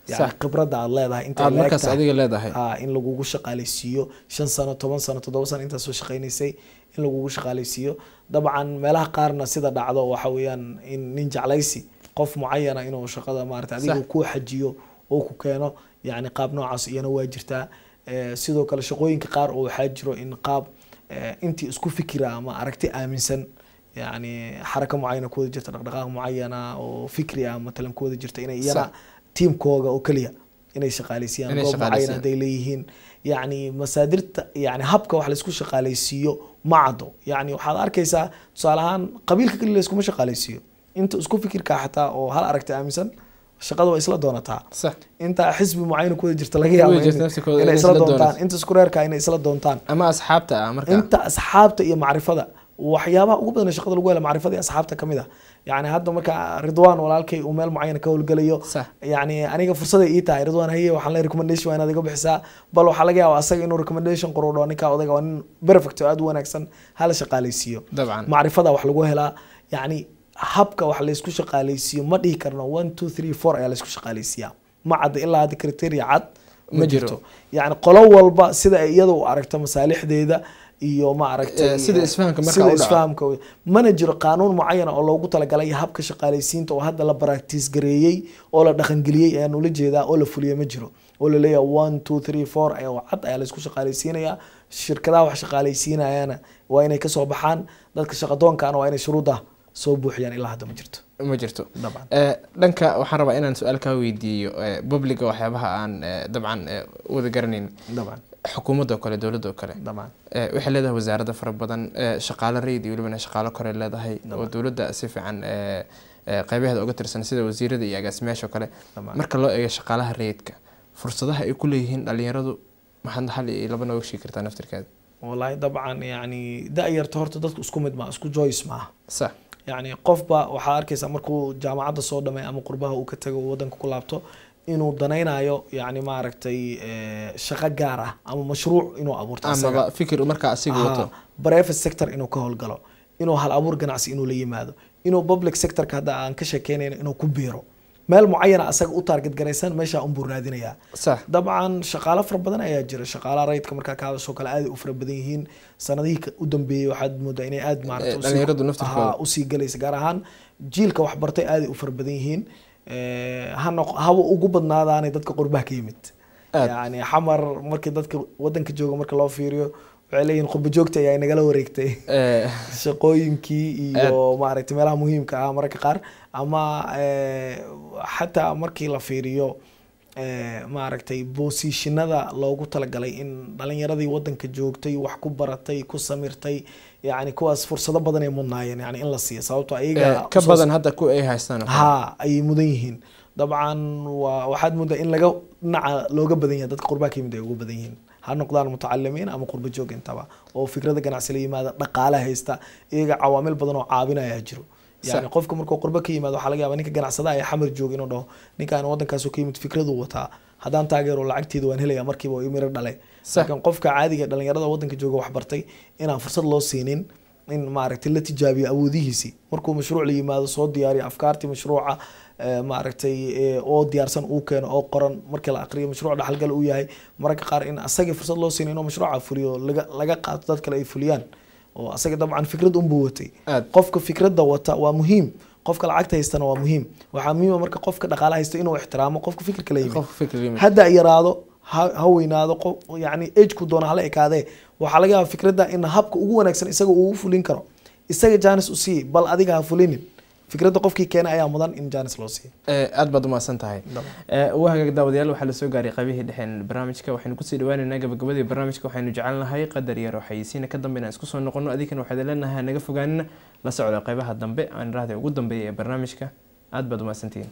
yani khibrada aad leedahay inta aad markaas adiga leedahay in lagugu shaqaaleysiiyo 5 sano 10 sano 7 sano intaas soo shaqeynaysay in lagugu shaqaaleysiiyo dabcan meelaha qaarna sida dhacdo waxa weeyaan in nin jeclaysi qof mucayana inuu shaqada maartay adiga ku xajiyo oo ku keeno yani qaab noocaas iyana waa jirtaa sidoo kale shaqooyinka qaar oo waxa jiro in qaab intii isku fikira ama aragti aaminsan yani xaraka mucayana ku wada jirta dhaqdhaqaaq mucayana oo fikri ah مثلا ku wada jirta inay iyana teamkooga oo kaliya inay shaqaaleysiiyaan goob mucayana haday leeyihiin yani masaadirta yani habka wax la isku shaqaaleysiiyo macado yani waxaad arkaysaa tusaale ahaan qabiilka kaliya la isku shaqaaleysiiyo inta isku fikirka xataa oo hal aragti aaminsan shaqadu way isla doonataa sax inta xisbi mucayn ku jirta laga yaabo inay isla doontaan inta isku reerka inay isla doontaan ama asxaabta marka inta asxaabta iyo macrifada waxyaabaha ugu badan shaqada lagu helo macrifada iyo asxaabta kamida yani hadda marka Ridwan walaalkay uu meel mucayn ka howlgalayo yani aniga fursad ay tahay Ridwan haye waxaan la recommendation inaad iga bixisaa bal waxa laga yaabaa asaga inuu recommendation qoro ninka odayga waa nin perfect aad wanaagsan hal shaqaaleysiyo macrifada wax lagu helaa yani habka wax la isku shaqaaleysiyo ma dhihi karno 1 2 3 4 ayaa la isku shaqaaleysiyaa ma cad ilaa hada criteria cad ma jirto yani qolo walba sida ay iyadu u aragto masaalixdeeda iyo ma aragtay sida isfahamka marka uu isfahamka manager qaanuun mucayan oo loogu talagalay habka shaqaaleysiinta oo hadda la practice gareeyay oo la dhaqan galiyay ayaan ula jeedaa oo la fuliyay ma jiro oo la leeyahay 1 2 3 4 ayaa cad ayaa la isku shaqaaleysiinaya shirkadaha wax shaqaaleysiinayana waa inay ka soo baxaan dadka shaqadoonkaana waa inay shuruuda soo buuxiyaan ilaa hadda ma jirto dhanka waxaan rabaa inaan su'aal ka weydiiyo public waxyaabaha aan dabcan wada garanayn dabcan xukuumadda kale dawladda kale dabcan waxay leedahay wasaaradda fara badan shaqaale rayid iyo waliba shaqaale kore leedahay oo dawladda si fiican qaybaheeda uga tirsan sida wasiirada iyo agaasimayaasha kale marka loo eego shaqaalaha rayidka fursadaha ay ku leeyihiin dhalinyaradu maxaad hal iyo laba nooga sheegi kartaa naftirkeeda والله طبعا يعني دايرته horta dadku isku mid ma isku choice ma sax yani qofba waxa arkaysa markuu jaamacadda soo dhamay ama qurbaha uu ka tago wadanka ku laabto inuu danaynayo yani ma aragtay shaqo gaar ah ama mashruuc inuu abuurto ama fikir marka asiga wato private sector inuu ka howlgalo inuu hal abuur ganacsi inuu la yimaado inuu public sector ka hadda aan ka sheekeynayno inuu ku biiro meel mucayana asaga u target garaysan meesha un buu raadinaya sax dabcan shaqaale fara badan ayaa jira shaqaalaha rayidka marka ka soo kala aad u fara badan yihiin sanadihii u dambeeyay waxaad moodaa inay aad maaragtay dhalinyaradu naftirkooda u sii galaysa gaar ahaan jiilka wax bartay aad u fara badan yihiin hawa ugu badnaadaanay dadka qurbaha ka yimid yani xamar markii dadka wadanka jooga marka loo fiiriyo waxay leeyihiin qurba joogta ayaa nagala wareegtay shaqooyinkii iyo maaragtay meelaha muhiimka ah mararka qaar ama xataa markii la fiiriyo maaragtay boosishinada loogu talagalay in dhalinyaradii wadanka joogtay wax ku baratay ku samirtay yani kuwaas fursado badan ay mudnaayeen yani in la siiyo sababtoo ayaga ka badan hadda ku ay haystaan ay mudan yihiin dabcan waxaad moodaa in laga dhinaca looga badan yahay dadka qurbaha ka yimid ay ugu badan yihiin ha noqdaan mutacalimiin ama qurba joog intaba oo fikrada ganacsi la yimaada dhaqaale haysta iyaga cawaamil badan oo caawinaya jiro yani qofka markuu qurba ka yimaado waxa laga yaabaa ninka ganacsada ay xamar joog inuu dhaho ninkaan wadankaas ka yimid fikradu wataa hadaan taageero lacagteedu waan helaya markiiba oo imir dhalay laakiin qofka caadiga dhalinyarada wadanka jooga wax bartay inaan fursad loo siinin in maaragtay la tijaabiyo awoodihiisi markuu mashruuc la yimaado soo diyaariyo afkaartii mashruuca maaragtay oo diyaarsan uu keeno oo qoran markii la aqriyo mashruuc dhaxalgal uu yahay mararka qaar in asaga fursad loo siinin inuu mashruuca fuliyo laga qaato dad kale ay fuliyaan oo asaga dabcan fikrad buu watay qofka fikradda wata waa muhiim qofka lacagta haystana waa muhiim waxa muhiim marka qofka dhaqaalaha haysto inuu ixtiraamo qofka fikirka la yimid hadda yaraado ha weynaado yani age ku doona hala ekaadee waxa laga yaabaa fikradda in habka ugu wanaagsan isaga uu fulin karo isaga jaanis u sii bal adiga ha fulinin fikradda qofkii keenay ayaa mudan in jaanis loo siiyo aad baad u mahadsan tahay waa hagaag daawadayaal waxaa la soo gaaray qaybihii dhexeen barnaamijka waxaynu kusii dhawaaneynaa gabagabadii barnaamijka waxaynu jecelnahay qadar yar oo xayeysiina ka dambe inaan isku soo noqono adinkana waxaad leenahay naga fogaanina la socda qaybaha dambe aan raahday ugu dambeeya ee barnaamijka aad baad u mahadsantihiin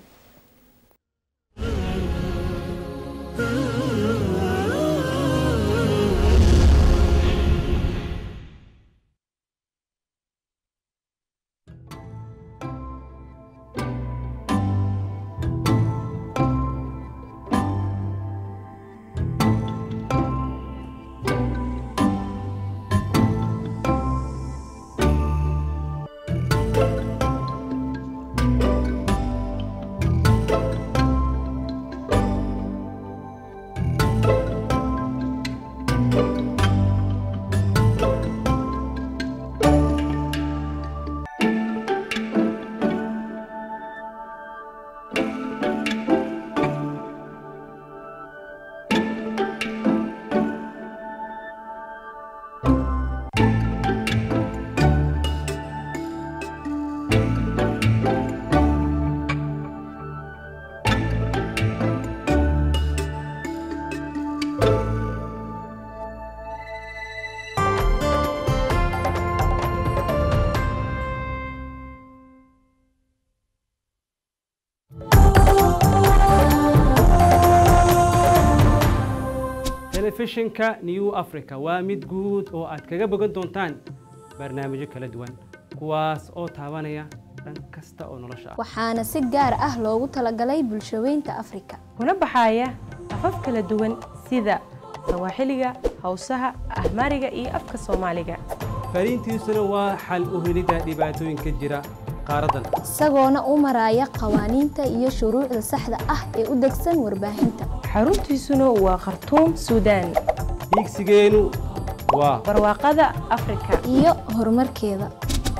telefishinka New Africa waa mid guud oo aad kaga bogan doontaan barnaamijyo kala duwan kuwaas oo taabanaya dhan kasta oo nolosha ah waxaana si gaar ah loogu talagalay bulshaweynta Afrika kuna baxaya afaf kala duwan sida Sawaaxiliga, Hawsaha, Ahmaariga iyo afka Soomaaliga. fariintiisuna waa xal u helida dhibaatooyinka jira qaaradan isagoona u maraya qawaaniinta iyo shuruucda saxda ah ee u degsan warbaahinta xaruntiisuna waa Khartoum, Suudaan. higsigeenu waa barwaaqada Afrika iyo horumarkeeda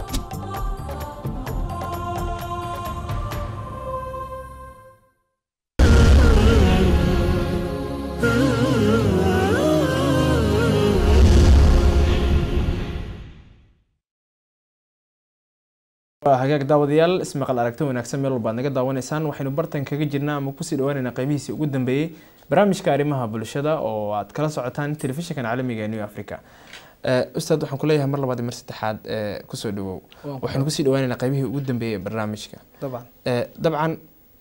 hagaag daawadayaal ismaqal aragti wanaagsan meel walba naga daawanaysaan waxaynu bartan kaga jirnaa ama ku sii dhawaanayna qaybihiisii ugu dambeeyay barnaamijka arrimaha bulshada oo aad kala socotaan telefishinkan caalamiga ee New Africa ustaad waxaan ku leeyahay mar labaad mar saddexaad ku soo dhawow waxaynu ku sii dhawaanayna qaybihii ugu dambeeyay barnaamijka dabcan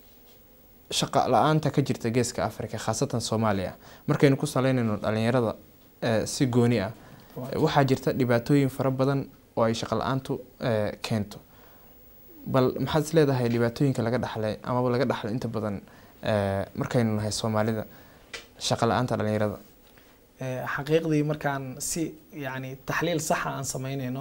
shaqa la'aanta ka jirta geeska Afrika khaasatan Soomaaliya markaynu ku saleynayno dhalinyarada si gooni ah waxaa jirta dhibaatooyin fara badan oo ay shaqa la'aantu keento bal maxaad is leedahay dhibaatooyinka laga dhaxlay ama laga dhaxlay inta badan markaynu nahay Soomaalida shaqa la'aanta dhalinyarada xaqiiqdii markaan si yani taxliil sax aan sameynayno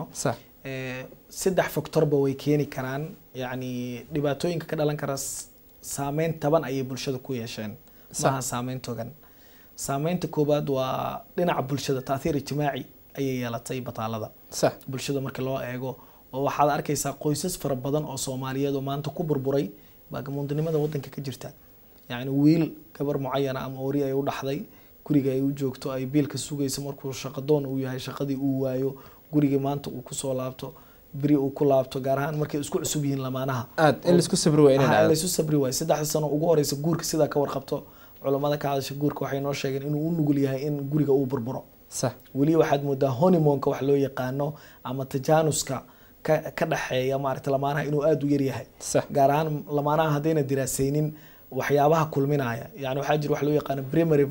saddex faktorba way keeni karaan yani dhibaatooyinka ka dhalan kara saameyn taban ayay bulshada ku yeesheen maaha saameyn togan saameynta koobaad waa dhinaca bulshada taasiir ijtimaaci ayay yeelatay bataalada bulshada marka loo eego oo waxaad arkaysaa qoysas fara badan oo Soomaaliyeed oo maanta ku burburay baagamoontinimada wadanka ka jirta yani wiil gabar mucayana ama ori ay u dhaxday guriga ay u joogto ay biilka sugayso markuu shaqo doon uu yahay shaqadii uu waayo guriga maanta uu ku soo laabto biri uu ku laabto gaar ahaan markay isku cusub yihiin lamaanaha aad in isku sabri waa inay la isku sabri waa 3 sano ugu horeysa guurka sida ka warqabto culimada ka hadasha guurka waxay noo sheegeen inuu u nugul yahay in guriga uu burburo wali waxaad moodaa honeymoonka wax loo yaqaano ama tajaanuska ka dhaxeeya maaragtay lamaanaha inuu aad u yar yahay gaar ahaan lamaanaha hadayna diraasaynin waxyaabaha kulminaya yani waxaa jira wax loo yaqaan primary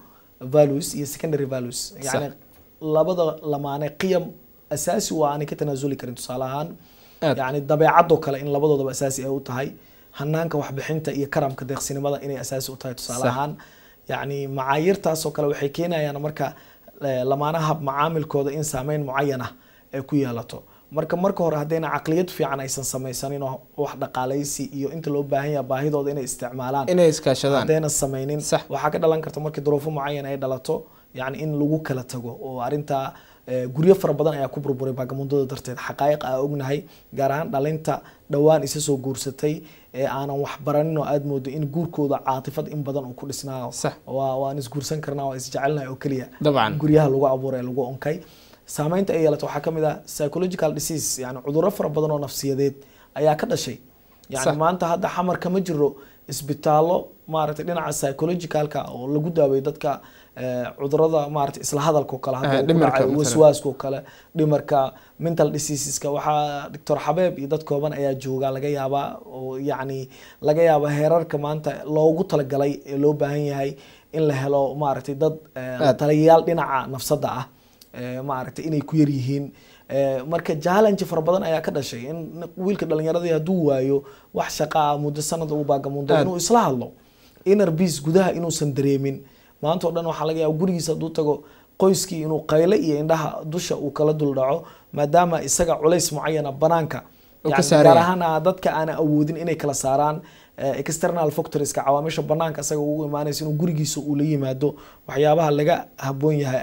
values iyo secondary values yani labada lamaane qiyam asaasi waa aan ka tanaasuli karin tusaale ahaan yani dabeecado kale in labadoodaba asaasi ay u tahay hanaanka wax bixinta iyo karamka deeqsinimada inay asaasi u tahay tusaale ahaan yani macaayirtaas oo kale waxay keenayaan marka lamaanaha macaamilkooda in saameyn mucayan ah ay ku yeelato marka hore hadayna aqliyad fiican aysan samaysanin oo wax dhaqaalaysi iyo inta loo baahan yahay baahidooda inay isticmaalaan inay iskaashadaan hadayna samaynin waxa ka dhalan karta markii duruufo mucayan ay dhalato yani in lagu kala tago oo arinta guryo fara badan ayaa ku burburay baagamoondada darteed xaqaayiq aan ognahay gaar ahaan dhalinta dhawaan isa soo guursatay ee aanan wax baranin oo aad moodo in guurkooda caatifad in badan uu ku dhisnaayo waan is guursan karnaa waa is jecelnahay oo kaliya guryaha lagu abuuray lagu onkay saameynta ay yeelato waxaa kamid ah psychological disease yani cudurro fara badan oo nafsiyadeed ayaa ka dhashay yani maanta hadda xamar kama jiro isbitaallo maaragtay dhinaca psychologicalka oo lagu daaweeyo dadka cudurrada maaragtay isla hadalka oo kale hadda waswaaska oo kale dhimarka mental diseaseska waxaa Dr. Xabeeb iyo dad kooban ayaa jooga laga yaabaa oo yani laga yaabaa heerarka maanta loogu talagalay ee loo baahan yahay in la helo maaragtay dad taliyayaal dhinaca nafsada ah maaragtay inay ku yar yihiin marka challenge fara badan ayaa ka dhashay in wiilka dhalinyarada hadduu waayo wax shaqo ah muddo sanad uu baagamundo inuu isla hadlo inner peace gudaha inuusan dareemin maanta oo dhan waxaa laga yaabaa gurigiisa hadduu tago qoyskii inuu qayle iyo indhaha dusha uu kala dul dhaco maadaama isaga culays mucayana banaanka gaar ahaan dadka aan awoodin inay kala saaraan external factors ka cawaamisha banaanka asaga ugu imaanaysa inuu gurigiisa uu la yimaado waxyaabaha laga haboon yahay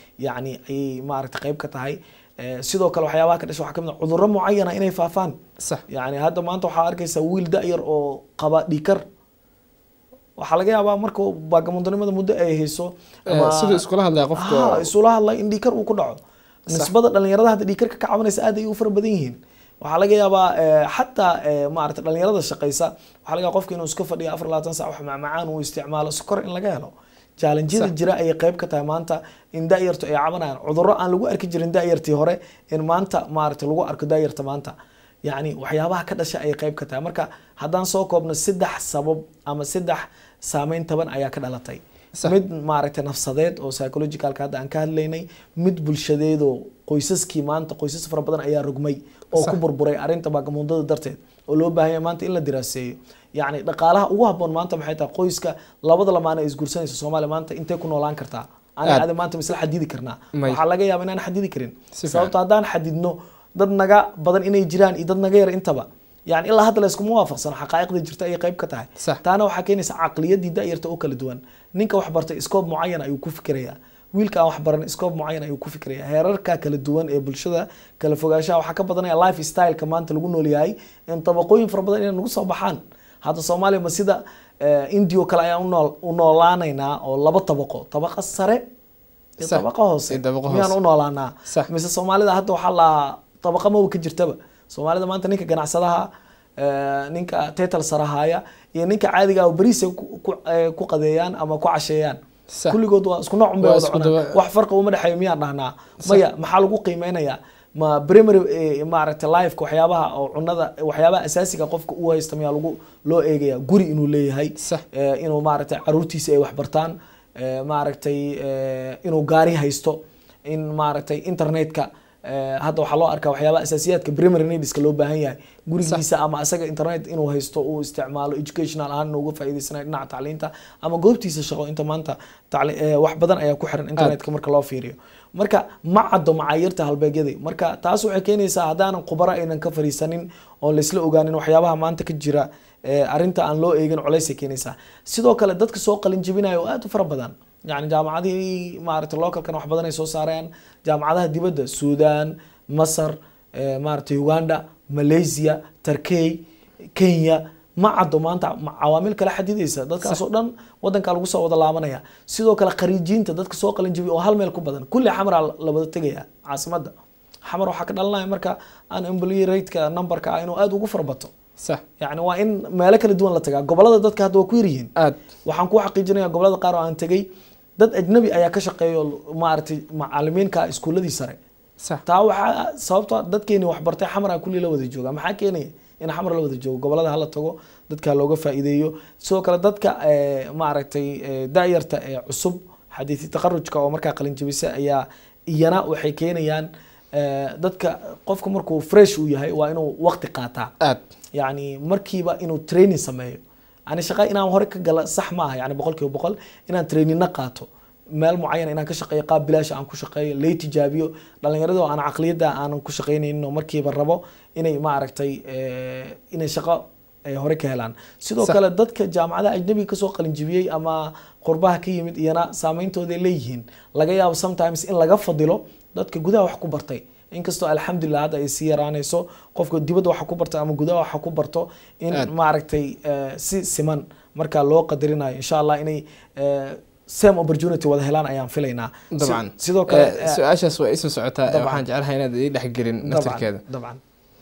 ayay maaragtay qayb ka tahay sidoo kale waxyaabaha ka dhashay waxa kamid ah cudurro mucayana inay faafaan yani hadda maanta waxaa arkaysaa wiil da'yar oo qaba dhiikar waxaa laga yaabaa marka baagamoontinimada muddo ay hayso sidoo iskula hadlay qofka isula hadlay in dhiikar uu ku dhaco nisbada dhalinyarada hadda dhiikarka ka cabanaysa aad ay u fara badan yihiin waxaa laga yaabaa xataa maaragtay dhalinyarada shaqaysa waxaa laga yaabaa qofka inuu iska fadhiyo 24 saac wax macmacaan uu isticmaalo sokor in laga helo challenge-yada jira ayay qayb ka tahay maanta in da'yartu ay cabanayaan cudurro aan lagu arki jirin da'yartii hore in maanta maaragtay lagu arko da'yarta maanta yani waxyaabaha ka dhashay ayay qayb ka tahay marka haddaan soo koobno 3 sabab ama 3 saameyn taban ayaa ka dhalatay mid maaragtay nafsadeed oo psychologicalka hadda aan ka hadlaynay, mid bulshadeed oo qoysaskii maanta qoysas fara badan ayaa rugmay oo ku burburay arrinta baagamuundada darteed oo loo baahan yahay maanta in la diraaseeyo. yacni dhaqaalaha ugu habboon maanta maxay tahay qoyska labada lamaane ay isguursanayso Soomaaliya maanta intee ku noolaan kartaa aniga maanta misla xadidi karnaa waxaa laga yaabaa inaan xadidi karin sababtoo haddaan xadidno dad naga badan inay jiraan iyo dad naga yar intaba يعني إلا هذا لسكم موافق صراحة حقائق ذي جرت أي قيب كتاعي تانا وحكيني عقلية دي دائرة أوكل دوان نينك وحبرت إسكوب معين أو كفكرية ويلك وحبرن إسكوب معين أو كفكرية هيراركا كل دوان بالشدة كل فوجاشة وحكى بدنا اللايف ستايل كمان تلقونه لي هاي انطبقوين في ربنا إنه نقص بحان هذا الصومالي مسيدا إنديو كلا ونولانا هنا أو لبط طبقة السرع طبقة هوس ميان ونولانا مثل الصومالي ده حتى وحلا طبقة ما وكجرتبه Soomaalida maanta ninka ganacsadaha ninka title sarahaya iyo ninka caadiga ah oo bariis ku qadeeyaan ama ku casheeyaan kulligood waa isku nooc un bay wada cunaan wax farqi uma dhaxeeyo miyaan dhahnaa maya maxaa lagu qiimeynayaa ma primary maaragtay life waxyaabaha oo cunada waxyaabaha asaasiga qofka uu haysto miyaa loo eegaya guri inuu leeyahay inuu maaragtay caruurtiisa ay wax bartaan maaragtay inuu gaari haysto in maaragtay internetka هذا وحلو أركا وحياة أساسيات كبريمري نيدز كلو بهاي جوري جيسا أما أساق إنترنت إنه هيستو أو استعماله educational عنه وقف أيدي سنة نع تعلينته أما جوبتي سشغل أنت ما أنت واحد بدن أيا كحر إنترنت كمرك الله فيريو مركا ما عدو معايرته هالباقي مركا تاسو حكيني ساعدان قبراء إن كفري سنين أو لسلو جانين وحياة ما أنت كجرا أرنت عن لو إيجن عليس كينيسا سيدو كلا دتك سوق الإنجبينا يوقات وفر بدن يعني جامعات مارت اللوكال كانوا حبضنا يسوع سارين جامعاتها دي بدأ السودان مصر مارت يوغندا ماليزيا تركيا كينيا ما عدوا ما أنت عوامل كلا حديديسة دتك أصلاً ودن كانوا قصة وضل عمانية سيدو كلا خريجين تدتك سوق الإنجبي وهل ملكو بدن كل حمر لبدت تجيها عاصمة حمر وحكد الله يمرك أنا إمبلي ريت كنمبر كأنه أدو قفر بطو صح يعني وإن مالك الدول لا تجا قبل هذا دتك هذا كويرين وحنكو حقيقة قبل هذا قارو أن تجي dad ajnabi ayaa ka shaqeeyo maartay macallimiinka iskuuladii sare sax taa waxa sababta dadkeeni wax bartay xamara kulli la wada jooga maxaa keenay in xamar la wada joogo gobolada hala tago dadka looga faa'iideeyo sidoo kale dadka maartay daayarta cusub xadiisi taqarrujka oo markaa qalin jabisa ayaa iyana waxay keenayaan dadka qofka markuu fresh u yahay waa inuu waqti qaataa yani markiiba inuu training sameeyo أنا شقي إنا هورك قال صح معها يعني بقول كيو بقول إنا تريني نقاطه مال معين إنا كشقي قاب بلاش عن كشقي ليه تجابيه لأن يردوا أنا عقلية ده أنا كشقيني إنه مركي بالربو إني ما عرفتي إني شقة هورك هلان سيدو كلا ضد كجامعة أجنبي كسوق الإنجبية أما قربها كيمد ينا سامين تودي ليهين لقيا sometimes إن لقى فضله ضد كجوده وحكو برتي inkastoo alxamdulillah hadda ay sii yaraanayso qofka dibadda waxa ku barto ama gudaha waxa ku barto in maaragtay si siman marka loo qadarinayo insha Allah inay same opportunity wada helaan ayaan filaynaa dabcan sidoo kale su'aashaas waa isu socotaa waxaan jecelahay inaad ii dhex gelin naftirkeeda dabcan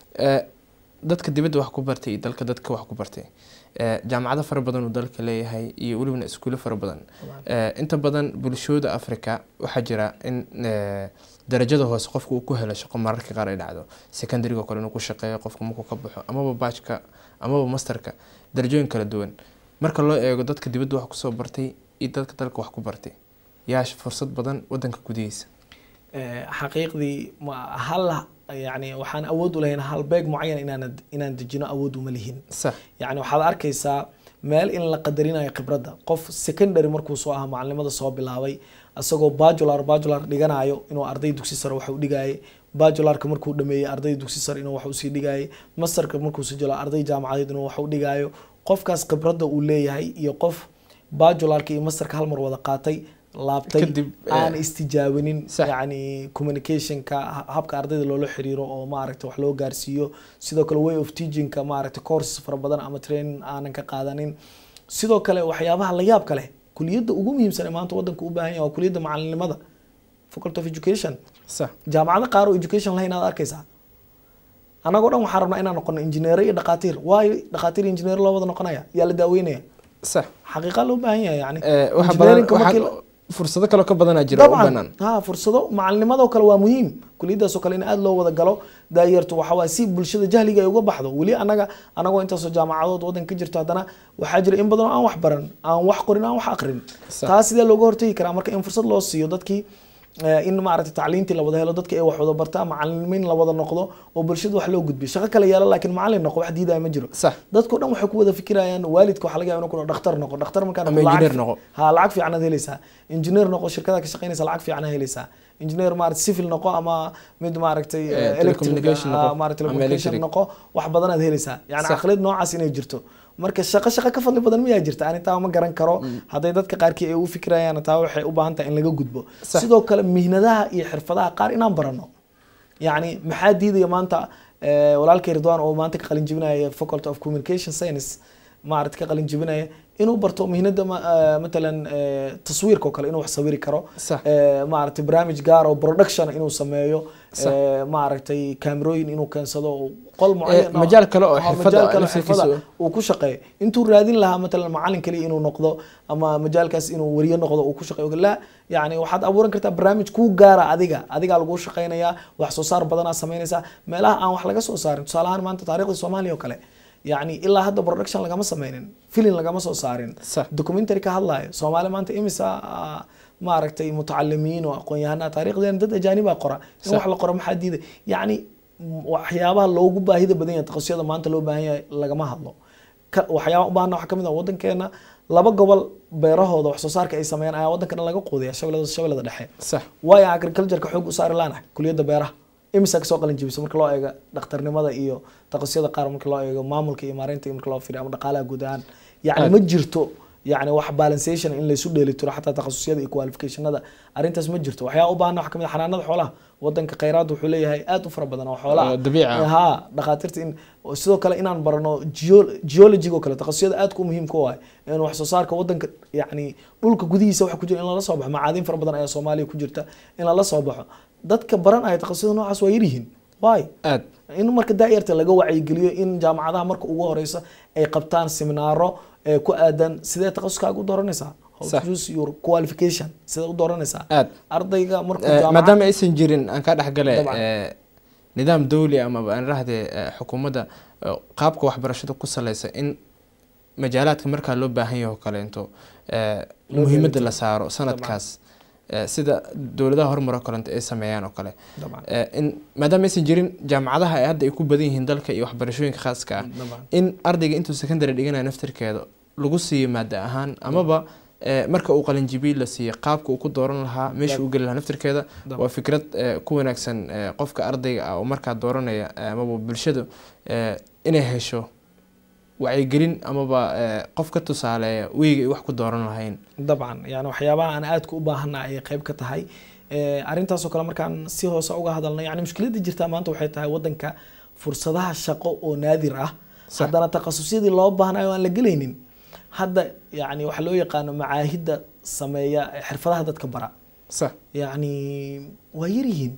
dadka dibadda wax ku bartay dalka dadka wax ku bartay jaamacado fara badan oo dalka leeyahay iyo waliba iskuulo fara badan inta badan bulshooda Afrika waxa jira in darajada hoose qofku uu ku helo shaqo mararka qaar ay dhacdo secondary-ga kale inuu ku shaqeeyo qofku markuu ka baxo ama batchka ama masterka darajooyin kala duwan marka loo eego dadka dibadda wax ku soo bartay iyo dadka dalka wax ku bartay yaa fursad badan wadanka gudihiisa xaqiiqdii hal يعني waxaan awood u lahayn hal beeg muayyan inaan dejino awood uma lihin sax yani waxaad arkaysaa meel in la qadarinayo khibradda qof secondary markuu soo aha macallimada soo bilaabay asagoo bachelor dhiganayo inuu arday dugsi sare wax u dhigayay bachelorka markuu dhameeyay arday dugsi sare inuu wax u sii dhigayay masterka markuu soo jelo arday jaamacadeed inuu wax u dhigayo qofkaas khibradda uu leeyahay iyo qof bachelorka iyo masterka hal mar wada qaatay laabtay aan istijaabinin yani communicationka habka ardayda loola xiriiro oo maaragtay wax loo gaarsiiyo sidoo kale way of teachingka maaragtay courses fara badan ama training aanan ka qaadanin sidoo kale waxyaabaha la yaab kale kuliyadda ugu muhiimsan ee maanta wadanka u baahan yahay waa kuliyadda macalinimada faculty of education sax jaamacada qaar oo education lahayn aad arkaysaa anagoo dhan waxaan rabnaa inaan noqono engineer iyo dhaqaatiir waayo dhaqaatiir engineer loo wada noqonaya yaa la daaweynaya صح حقيقة لو باهي يعني fursado kale ka badanaa jira u banaan ها فرصة معلمات وكلا ومهم كل ده سكال إن أدلو وذا قالوا دايرت وحواسيب بالشدة جهلي جاي يوجب بحضه ولي أنا جو أنت جامعات وضن كجرت هذانا وحاجر إن بدنا أو وحبرن أو وحقرن أو وحقرن تاسي ده لوجور تي كرامك إن فرصة الله سيودت كي إن معرفة التعليم تلا وده هلا ضدك إيه واحد برتا معلمين لا وده نقضه وبالشدة وحلو جد بشغل كلا يلا لكن معلم نقض واحد جديد مجرو صح ضدك كنا محكوة ده فكرة يعني والدك وحلاقة أنا كنا دختر مكان ها العك في عنا ذي لسه إنجنير نقض شركة كشقين العك في عنا هي لسه إنجنير مارت سيفل نقو أما مد ماركتي telecommunication نقو مارت telecommunication نقو wax badan aad helaysaa yani aqlid noocaas inay jirto marka shaqo ka fadli badan miyaa jirta aan inta ma garan karo haday dadka qaarkii ay u fikirayaan taa waxay u baahan tahay in laga gudbo sidoo kale mihnadaha iyo xirfadaha qaar inaan barano yani maxaa diidaya maanta walaalkay Ridwaan oo maanta ka qalin jibinaya Faculty of Communication Science maarad ka qalin jibinaya inuu barto mihnada مثلا تصويرka kale inuu wax sawiri karo maaragtay barnaamij gaar oo production inuu sameeyo maaragtay kaamirooyin inuu keensado qol muayyan majaal kale oo xirfada uu ku shaqeeyo intuu raadin lahaa مثلا macallin kale inuu noqdo ama majaalkaas inuu wariye noqdo uu ku shaqeeyo la yani waxaad abuuran kartaa barnaamij ku gaara adiga lagu shaqeynaya wax soo saar badan aad sameynaysaa meelaha aan wax laga soo saarin tusaalahan maanta taariikhda Soomaaliya oo kale يعني إلا هذا برودكشن لقى سمينين فيلم لقى صارين دوكيومنتري كهالله سومالي ما أنت إمسا ما عرفتي متعلمين وأقوياء تاريخ ذي ضد أجانب قرأ يروح لقرأ محددة يعني وحيابها لو جبها هذا بدين تخصصي هذا ما أنت لو بهاي لقى ما هالله وحياة بهنا حكم إذا وضن كنا لبق قبل بيره هذا وحصار كأي سمين أي وضن كنا لقى قوضي شغل هذا الحين صح ويا agriculture كحوق صار لنا كل يد بيره imisa ka soo qalin jibisay marka loo eego dhakhtarnimada iyo taqasiyada qaar marka loo eego maamulka iyo maareynta marka loo fiiriyo ama dhaqaalaha guud ahaan yani ma jirto yani wax balancing in la isu dheelitiro xataa taqasiyada iyo qualificationada arintaas ma jirto waxyaa u baahan wax kamid xanaanada xoolaha wadanka kheyraad wuxuu leeyahay aad u fara badan oo xoolaha dabiici ha dhaqaatiirta in sidoo kale inaan barano geology oo kale taqasiyada aad ku muhiim ku ah in wax soo saarka wadanka yani dhulka gudihiisa wax ku jira in la soo baxo macaadin fara badan ayaa Soomaaliya ku jirta in la soo baxo dadka baran ay taqasiyada noocaas waa yirihiin waay aad in marka daayirta laga wacyigeliyo in jaamacadaha marka ugu horeysa ay qabtaan seminaaro ku aadan sidee taqasuskaaga u dooranaysaa choose your qualification sidee u dooranaysaa ardayga marka jaamacad maadaama aysan jirin aan ka dhaxgalay nidaam dawli ama aan raahday xukuumadda qaabka waxbarashada ku saleysan in majaalaadka marka loo baahan yahay kale into muhiimadda la saaro sanadkaas sida dawladaha horumar kale ay sameeyaan oo kale in maadaama aysan jirin jaamacadaha ay hadda ay ku badan yihiin dalka iyo waxbarashooyinka khaaska ah in ardayga intuu secondary dhiganayo naftirkeeda lagu siiyo maada ahaan amaba marka uu qalin jibiil la siiyo qaabka uu ku dooran lahaa meesha uu gali lahaa naftirkeeda waa fikrad ku wanaagsan qofka ardayga ah oo markaa dooranaya amaba bulshada inay hesho wacyigelin amaba qof ka tusaaleeya weyga wax ku dooran lahayn dabcan yani waxyaabaha aan aad ku u baahanahay ay qayb ka tahay arintaas oo kale markaan si hoose uga hadalno yani mushkiladda jirta maanta waxay tahay wadanka fursadaha shaqo oo naadir ah haddana taqasusyadii loo baahnayo aan la gelaynin hadda yani waxa loo yaqaano macaahidda sameeya xirfadaha dadka bara صح يعني ويريهن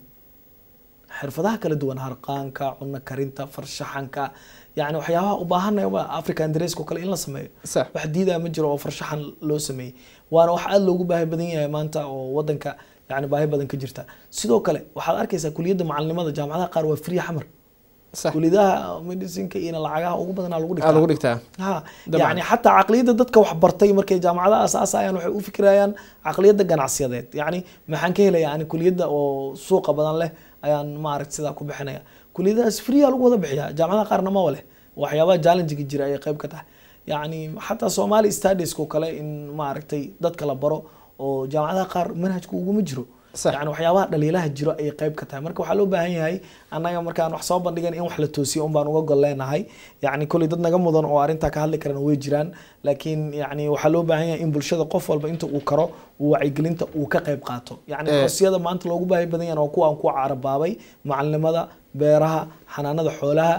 xirfadaha kala duwan harqaanka cunno karinta farshaxanka yani waxyaabaha u baahanay African dress ko kale in la sameeyo wax diidaa ma jiro oo farshaxan loo sameeyay waana wax aad loogu baahi badan yahay maanta oo wadanka yani baahi badan ka jirta sidoo kale waxaad arkaysaa kuliyadda macallimada jaamacadaha qaar waa free xamar kuliyadaha medicinka iyo lacagaha ugu badan lagu dhigtaa ha yani hatta aqliyada dadka wax bartay markay jaamacadaha asaasayaan waxay u fikirayaan aqliyada ganacsiyadeed yani maxaan ka helayaa yani kuliyadda oo suuqa badan leh ayaan ma aragti sida ku bixinaya kuliyadaas free lagu wada bixiyaa jaamacadaha qaarna ma wale waxyaabaha challenge jira ay qayb ka tahay yani hatta Somali studies ko kale in ma aragtay dadka la baro oo jaamacadaha qaar manhajku ugu ma jiro يعني waxyaabaha dhaliilaha jiro ay qayb ka tahay marka waxa loo baahan yahay anaga markaan wax soo bandhigan in wax la toosiyo baan uga goleenahay yani kulli dad naga mudan oo arinta ka hadli karaan way jiraan laakiin yani waxa loo baahan yahay in bulshada qof walba inta uu karo uu wacyigelinta uu ka qayb qaato yani qorsiyada maanta loogu baahay badan yahay oo kuwa aan ku carabaabay macalinimada beeraha xanaanada xoolaha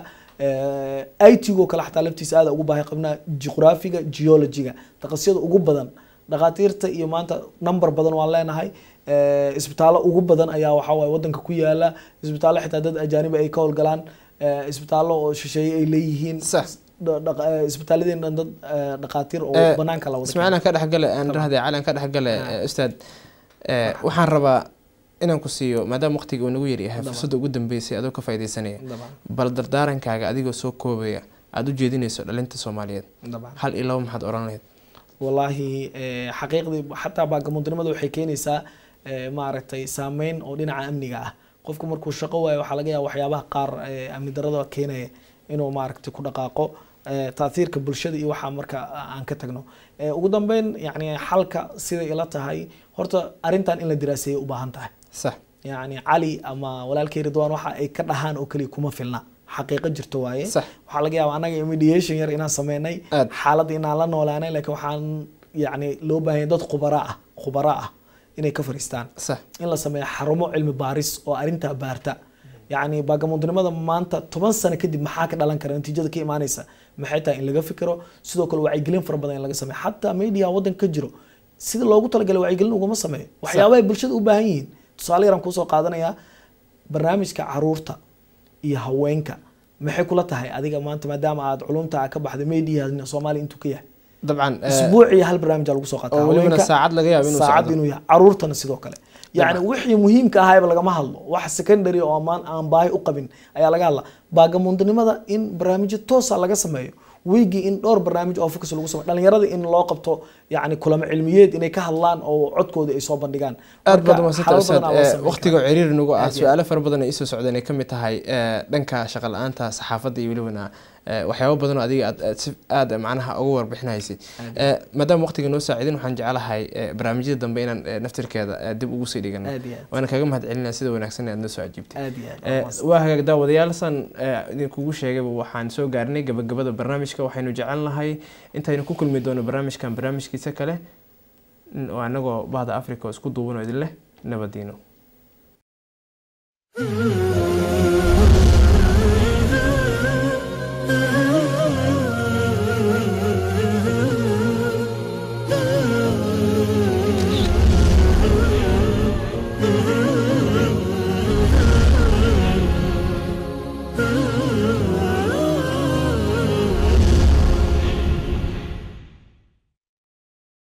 IT-go kala xataa laftiisa aad ugu baahay qabnaa geographiga geology-ga taqasiyada ugu badan dhaqaatiirta iyo maanta number badan waan leenahay isbitaalo ugu badan ayaa waxa way wadanka ku yaala isbitaalo xitaa dad ajaanib ay ka howlgalaan isbitaalo oo shisheeye ay leeyihiin isbitaaladeen dad dhaqaatiir oo banaanka la wada ismaaciil ka dhaxgale aan raahday calan ka dhaxgale ustaad waxaan rabaa inaan ku siiyo maadaama waqtiga uu nagu yaryahay fursadda ugu dambeysay adoo ka faaideysanaya bal dardaarankaaga adigoo soo koobaya aada u jeedinayso dhalinta soomaaliyeed hal iyo labo maxaad oran lahayd wallaahi xaqiiqdii xataa baagamoodnimada waxay keenaysaa maaragtay saameyn oo dhinaca amniga ah qofku markuu shaqo waayo waxaa laga yaaba waxyaabaha qaar amni darada keenaya inuu maaragtay ku dhaqaaqo taathiirka bulshada iyo waxaa marka aan ka tagno ugu dambeyn yani xalka siday ila tahay horta arrintan in la diraaseeyay u baahan tahay sax yani cali ama walaalkay ridwaan waxa ay ka dhahaan oo kaliya kuma filna xaqiiqo jirto waaye waxaa laga yaaba anaga mediation yar inaan sameynay xaaladda inaan la noolaanay laakiin waxaan yani loo baahanya dad khubara ah inay ka fariistaan in la sameeyo xarumo cilmi baaris oo arrintaa baarta yani baagamoodnimada maanta 10 sano kadib maxaa ka dhalan kara natiijada ka imaanaysa maxay tahay in laga fikiro sidoo kale wacyigelin fara badan in laga sameeyo xataa media waddanka ka jiro sida loogu talagalay wacyigelin uguma sameeyo waxyaabaha bulshada u baahan yihiin tusaale yaraan kusoo qaadanayaa barnaamijka caruurta iyo haweenka maxay kula tahay adiga maanta maadaama aad culumta ka baxday media Soomaali intuu ka yahay dabcan isbuuci hal barnaamij lagu soo qaataa haweenka saacad laga yaabo inuu saacad inuu yahay caruurtana sidoo kale يعني وحي مهم كهايب لقى محله واحد سكندري أو أمان أم باي أقبل أي لقى الله باقي مندني ماذا إن برامج توصل لقى سمايه ويجي إن دور برامج أو فكس لقى سمايه لأن يراد إن لاقبته يعني كل علميات إن كهلان أو عدكو إصابة دجان أربعة مسات وقتي عرير نجوا سؤال فربنا إيسو سعودنا كم تهاي دنك شغل أنت صحافة يقولون waxyaabo badan oo adiga aad macnaha ugu warbixinaysid maadaama waqtiga noo saacidin waxaan jecelahay barnaamijyada dambe inaan naftirkeeda dib ugu sii dhigano waana kaga mahadcelinaa sida wanaagsan aad noo soo cajiibtay waa hagaag daawadayaalsan idinkugu sheegayba waxaan soo gaarnay gabagabada barnaamijka waxaynu jecelnahay intaynu ku kulmi doono barnaamijkan barnaamijkiisa kale oo anagoo bahda Afrika isku duubano idin leh nabadiino